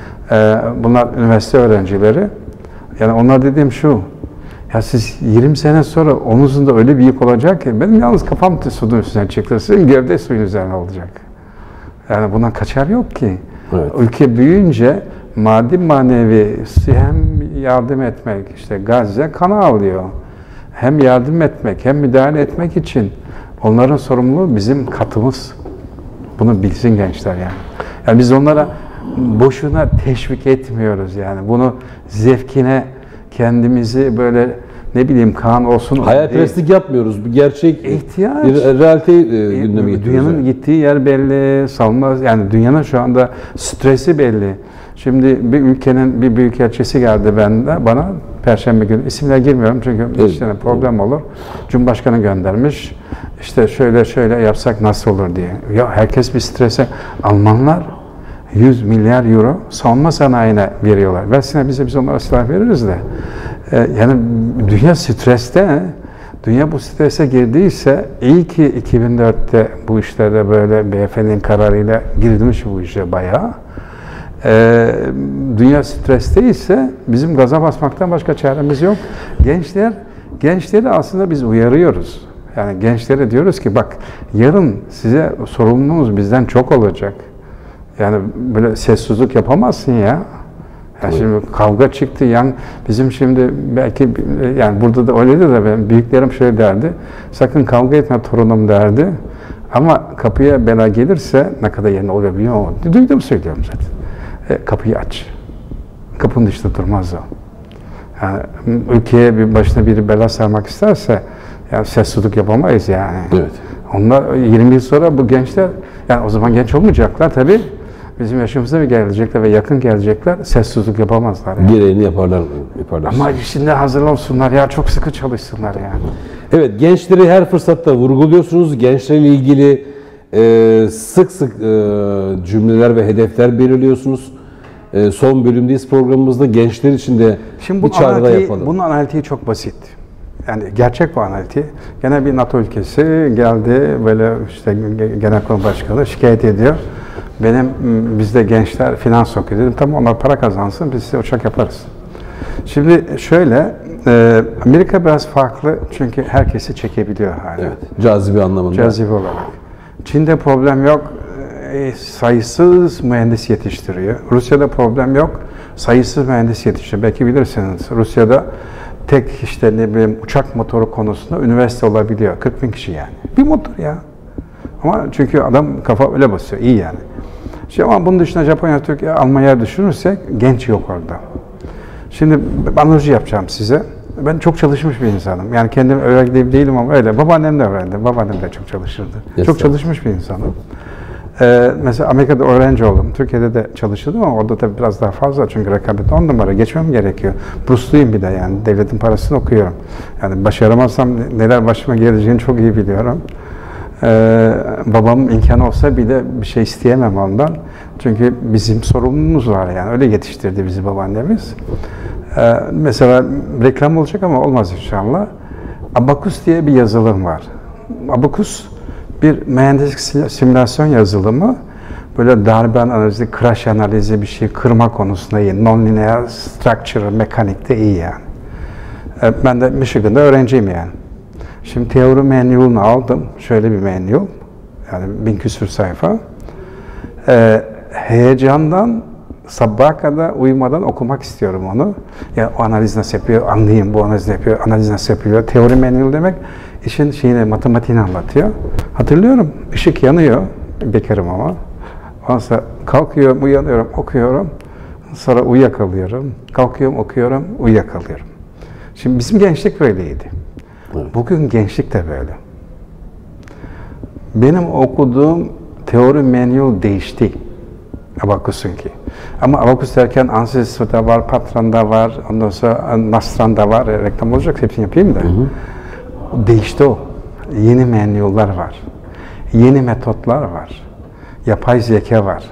Bunlar üniversite öğrencileri. Yani onlar dediğim şu, ya siz yirmi sene sonra omuzunda öyle bir yük olacak ki benim yalnız kafam suyun üstüne çıktı. Sizin gövde suyun üzerine olacak. Yani bundan kaçar yok ki. Evet. Ülke büyüyünce maddi manevi hem yardım etmek, işte Gazze kana alıyor. Hem yardım etmek hem müdahale etmek için onların sorumluluğu bizim katımız. Bunu bilsin gençler yani. Yani biz onlara boşuna teşvik etmiyoruz yani. Bunu zevkine kendimizi böyle ne bileyim Kaan olsun. Hayalperestlik yapmıyoruz. Bir gerçek ihtiyaç. Bir realiteyi e, gündeme getiriyoruz. Dünyanın yani. gittiği yer belli, savunma yani dünyanın şu anda stresi belli. Şimdi bir ülkenin bir büyükelçisi geldi bende bana Perşembe günü. İsimler girmiyorum çünkü evet. işte problem olur. Cumhurbaşkanı göndermiş. İşte şöyle şöyle yapsak nasıl olur diye. Ya herkes bir strese. Almanlar yüz milyar euro savunma sanayine veriyorlar. Versinler bize biz onlara silah veririz de. Ee, yani dünya streste. Dünya bu strese girdiyse iyi ki iki bin dörtte bu işlerde böyle B F N'nin kararıyla girilmiş bu işe bayağı. Ee, dünya stresteyse bizim gaza basmaktan başka çaremiz yok. Gençler, gençleri aslında biz uyarıyoruz. Yani gençlere diyoruz ki bak yarın size sorumluluğunuz bizden çok olacak. Yani böyle sessizlik yapamazsın ya. Yani şimdi kavga çıktı yan bizim şimdi belki yani burada da öyle de ben büyüklerim şöyle derdi. Sakın kavga etme torunum derdi. Ama kapıya bela gelirse ne kadar yerine oluyor biliyor musun? Duydum söylüyorum zaten. E, kapıyı aç. Kapının dışında durmaz o. Yani ülkeye bir başına biri bela sarmak isterse yani sessizlik yapamayız yani. Evet. Onlar yirmi yıl sonra bu gençler yani o zaman genç olmayacaklar tabii. Bizim yaşımıza mı gelecekler ve yakın gelecekler, sessizlik yapamazlar. Yani. Gereğini yaparlar, yaparlar. Ama şimdi hazır olsunlar ya, çok sıkı çalışsınlar yani. Evet, gençleri her fırsatta vurguluyorsunuz. Gençlerle ilgili e, sık sık e, cümleler ve hedefler belirliyorsunuz. E, son bölümdeyiz programımızda. Gençler için de Şimdi bir bu çağrıda analitiği, yapalım. bunun analitiği çok basit. Yani gerçek bu analitiği. Gene bir NATO ülkesi geldi, böyle işte Genelkurmay Başkanı şikayet ediyor. Benim bizde gençler finans okuyor dedim. Tamam, onlar para kazansın, biz size uçak yaparız. Şimdi şöyle, e, Amerika biraz farklı çünkü herkesi çekebiliyor hala. Evet, cazibe anlamında. Cazibe olarak. Çin'de problem yok, e, sayısız mühendis yetiştiriyor. Rusya'da problem yok, sayısız mühendis yetiştiriyor. Belki bilirsiniz, Rusya'da tek işte ne bileyim uçak motoru konusunda üniversite olabiliyor. kırk bin kişi yani. Bir motor ya. Ama çünkü adam kafa öyle basıyor, iyi yani. Şimdi ama bunun dışında Japonya, Türkiye, Almanya düşünürsek genç yok orada. Şimdi analoji yapacağım size. Ben çok çalışmış bir insanım. Yani kendim öğrendiğim değilim ama öyle. Babaannem de öğrendi. Babaannem de çok çalışırdı. Yes, çok çalışmış bir insanım. Ee, mesela Amerika'da öğrenci oldum. Türkiye'de de çalışırdım ama orada tabii biraz daha fazla. Çünkü rekabet on numara geçmem gerekiyor. Bursluyum bir de yani. Devletin parasını okuyorum. Yani başaramazsam neler başıma geleceğini çok iyi biliyorum. Ee, babamın imkanı olsa bile bir şey isteyemem ondan. Çünkü bizim sorumluluğumuz var yani. Öyle yetiştirdi bizi babaannemiz. Ee, mesela reklam olacak ama olmaz inşallah. Abacus diye bir yazılım var. Abacus bir mühendislik simülasyon yazılımı. Böyle darbe analizi, crash analizi bir şey kırma konusunda iyi. Non-linear structure mekanikte iyi yani. Ee, ben de Michigan'da öğrenciyim yani. Şimdi teori manual'unu aldım. Şöyle bir manual. Yani bin küsür sayfa. Ee, heyecandan sabaha kadar uyumadan okumak istiyorum onu. Ya o analiz nasıl yapıyor, anlayayım bu analiz yapıyor, analiz nasıl yapıyor. Teori manual demek işin şeyini, matematiğini anlatıyor. Hatırlıyorum, ışık yanıyor. Bekarım ama. Ondan sonra kalkıyorum, uyanıyorum, okuyorum. Sonra uyuyakalıyorum. Kalkıyorum, okuyorum, uyuyakalıyorum. Şimdi bizim gençlik böyleydi. Bugün gençlik de böyle. Benim okuduğum teori manual değişti. Abacus'unki. Ama Abacus derken Ansys'da var, Patron'da var, ondan sonra Nastran'da var. E, reklam olacak, hepsini yapayım da. Hı hı. Değişti o. Yeni manual'lar var. Yeni metotlar var. Yapay zeka var.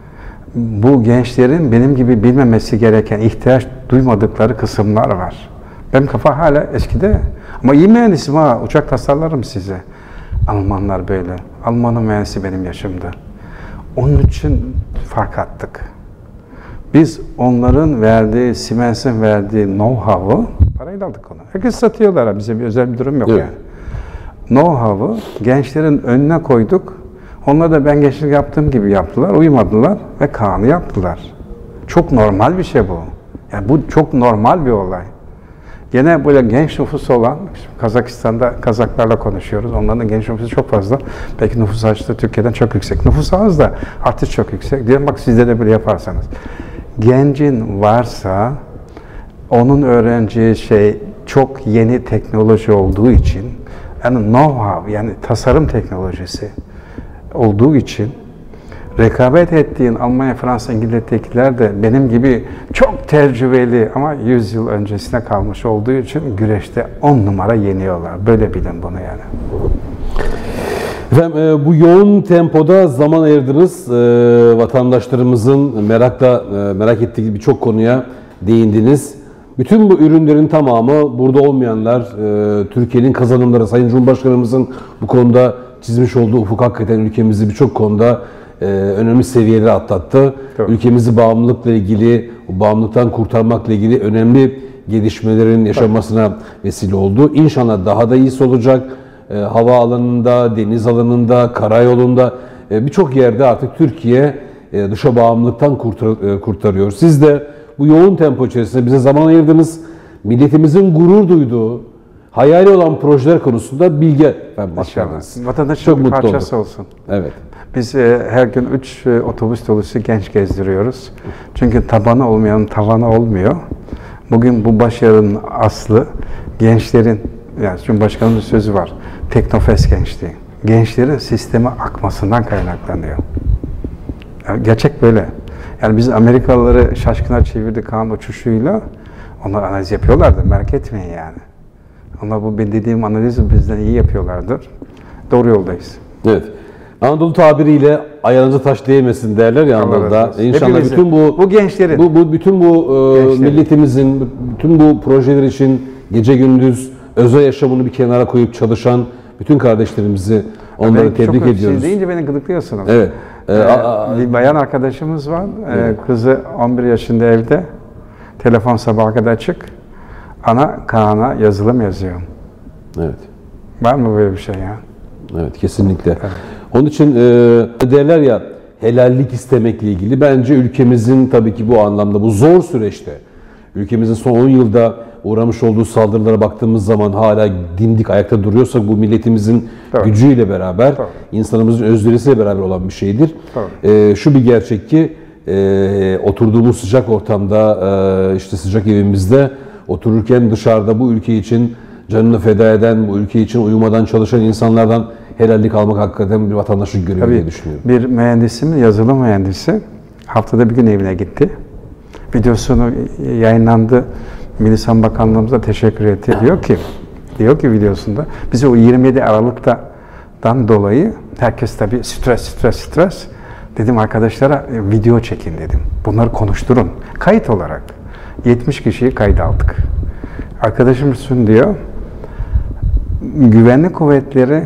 Bu gençlerin benim gibi bilmemesi gereken, ihtiyaç duymadıkları kısımlar var. Benim kafa hala eskide. Ama iyi mühendisim ha, uçak tasarlarım size. Almanlar böyle. Almanın mühendisi benim yaşımda. Onun için fark attık. Biz onların verdiği, Siemens'in verdiği know-how'u, parayla aldık onu. Herkes satıyorlar, bize bir özel bir durum yok evet. Yani. Know-how'u gençlerin önüne koyduk. Onlar da ben gençlik yaptığım gibi yaptılar, uyumadılar ve Kaan'ı yaptılar. Çok normal bir şey bu. Yani bu çok normal bir olay. Gene böyle genç nüfusu olan, Kazakistan'da Kazaklarla konuşuyoruz. Onların genç nüfusu çok fazla. Belki nüfus açlığı Türkiye'den çok yüksek. Nüfus az da artış çok yüksek. Diyorum bak sizde de böyle yaparsanız. Gencin varsa onun öğreneceği şey çok yeni teknoloji olduğu için, yani know-how, yani tasarım teknolojisi olduğu için rekabet ettiğin Almanya, Fransa, İngiltere'dekiler de benim gibi çok tecrübeli ama yüz yıl öncesine kalmış olduğu için güreşte on numara yeniyorlar. Böyle bilin bunu yani. Efendim e, bu yoğun tempoda zaman ayırdınız. E, vatandaşlarımızın merakla e, merak ettiği birçok konuya değindiniz. Bütün bu ürünlerin tamamı burada olmayanlar, e, Türkiye'nin kazanımları, Sayın Cumhurbaşkanımızın bu konuda çizmiş olduğu ufuk hakikaten ülkemizi birçok konuda e, önemli seviyeleri atlattı. Tabii. Ülkemizi bağımlılıkla ilgili, bağımlılıktan kurtarmakla ilgili önemli gelişmelerin yaşanmasına Tabii. vesile oldu. İnşallah daha da iyisi olacak. E, hava alanında, deniz alanında, karayolunda e, birçok yerde artık Türkiye e, dışa bağımlılıktan kurtar, e, kurtarıyor. Siz de bu yoğun tempo içerisinde bize zaman ayırdınız. Milletimizin gurur duyduğu, hayali olan projeler konusunda bilgi vermişsiniz. Vatandaşın bir parçası olduk. Olsun. Evet. Biz e, her gün üç e, otobüs dolusu genç gezdiriyoruz. Çünkü tabanı olmayanın tavanı olmuyor. Bugün bu başarının aslı gençlerin, yani Cumhurbaşkanımızın sözü var, Teknofest gençliği. Gençlerin sisteme akmasından kaynaklanıyor. Yani gerçek böyle. Yani biz Amerikalıları şaşkına çevirdik Kaan uçuşuyla. Onlar analiz yapıyorlardı, merak etmeyin yani. Onlar bu dediğim analizi bizden iyi yapıyorlardır. Doğru yoldayız. Evet. Anadolu tabiriyle ayağınıza taş değmesin derler ya Allah Anadolu'da. razı olsun. İnşallah Hepimizin. bütün bu Bu gençlerin. bu, bu bütün bu e, Gençlerin. milletimizin bütün bu projeler için gece gündüz özel yaşamını bir kenara koyup çalışan bütün kardeşlerimizi onları Ben tebrik çok ediyoruz. Siz deyince beni gıdıklıyorsunuz. Evet. Ee, Ee, a- a- bir bayan arkadaşımız var. Ee, Evet. Kızı on bir yaşında evde. Telefon sabaha kadar açık. Ana Kaan'a yazılım yazıyor. evet. Var mı böyle bir şey ya? Evet, kesinlikle. Onun için e, derler ya helallik istemekle ilgili bence ülkemizin tabii ki bu anlamda bu zor süreçte ülkemizin son on yılda uğramış olduğu saldırılara baktığımız zaman hala dimdik ayakta duruyorsak bu milletimizin Tabii. gücüyle beraber, Tabii. insanımızın özverisiyle beraber olan bir şeydir. Tabii. E, şu bir gerçek ki e, oturduğumuz sıcak ortamda e, işte sıcak evimizde otururken dışarıda bu ülke için canını feda eden, bu ülke için uyumadan çalışan insanlardan helallik almak hakikaten bir vatandaşlık görevi diye düşünüyorum. Bir mühendisim, yazılım mühendisi haftada bir gün evine gitti. Videosunu yayınlandı. Milli Savunma Bakanlığımıza teşekkür etti. Diyor ki, diyor ki videosunda bize o yirmi yedi Aralık'tan dolayı herkes tabii stres, stres, stres. Dedim arkadaşlara video çekin dedim. Bunları konuşturun. Kayıt olarak. yetmiş kişiyi kayda aldık. Arkadaşım şunu diyor. Güvenlik kuvvetleri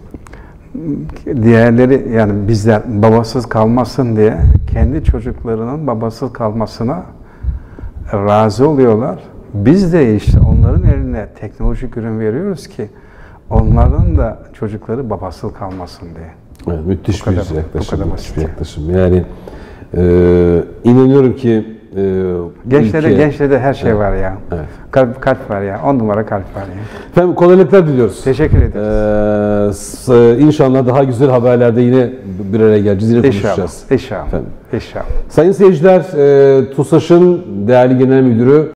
diğerleri yani bizler babasız kalmasın diye kendi çocuklarının babasız kalmasına razı oluyorlar. Biz de işte onların eline teknolojik ürün veriyoruz ki onların da çocukları babasız kalmasın diye. Evet, müthiş Bu bir kadar- yaklaşım. bu kadar müthiş basit. bir yaklaşım. Yani e, inanıyorum ki e, Gençlerde ülke- gençlerde her şey var ya. Evet. Kalp, kalp var ya. On numara kalp var ya. Efendim kolaylıklar diliyoruz. Teşekkür ederiz. Ee, s- inşallah daha güzel haberlerde yine bir araya geleceğiz. Yine İnşallah. konuşacağız. İnşallah. Efendim. İnşallah. Sayın seyirciler, e, TUSAŞ'ın değerli genel müdürü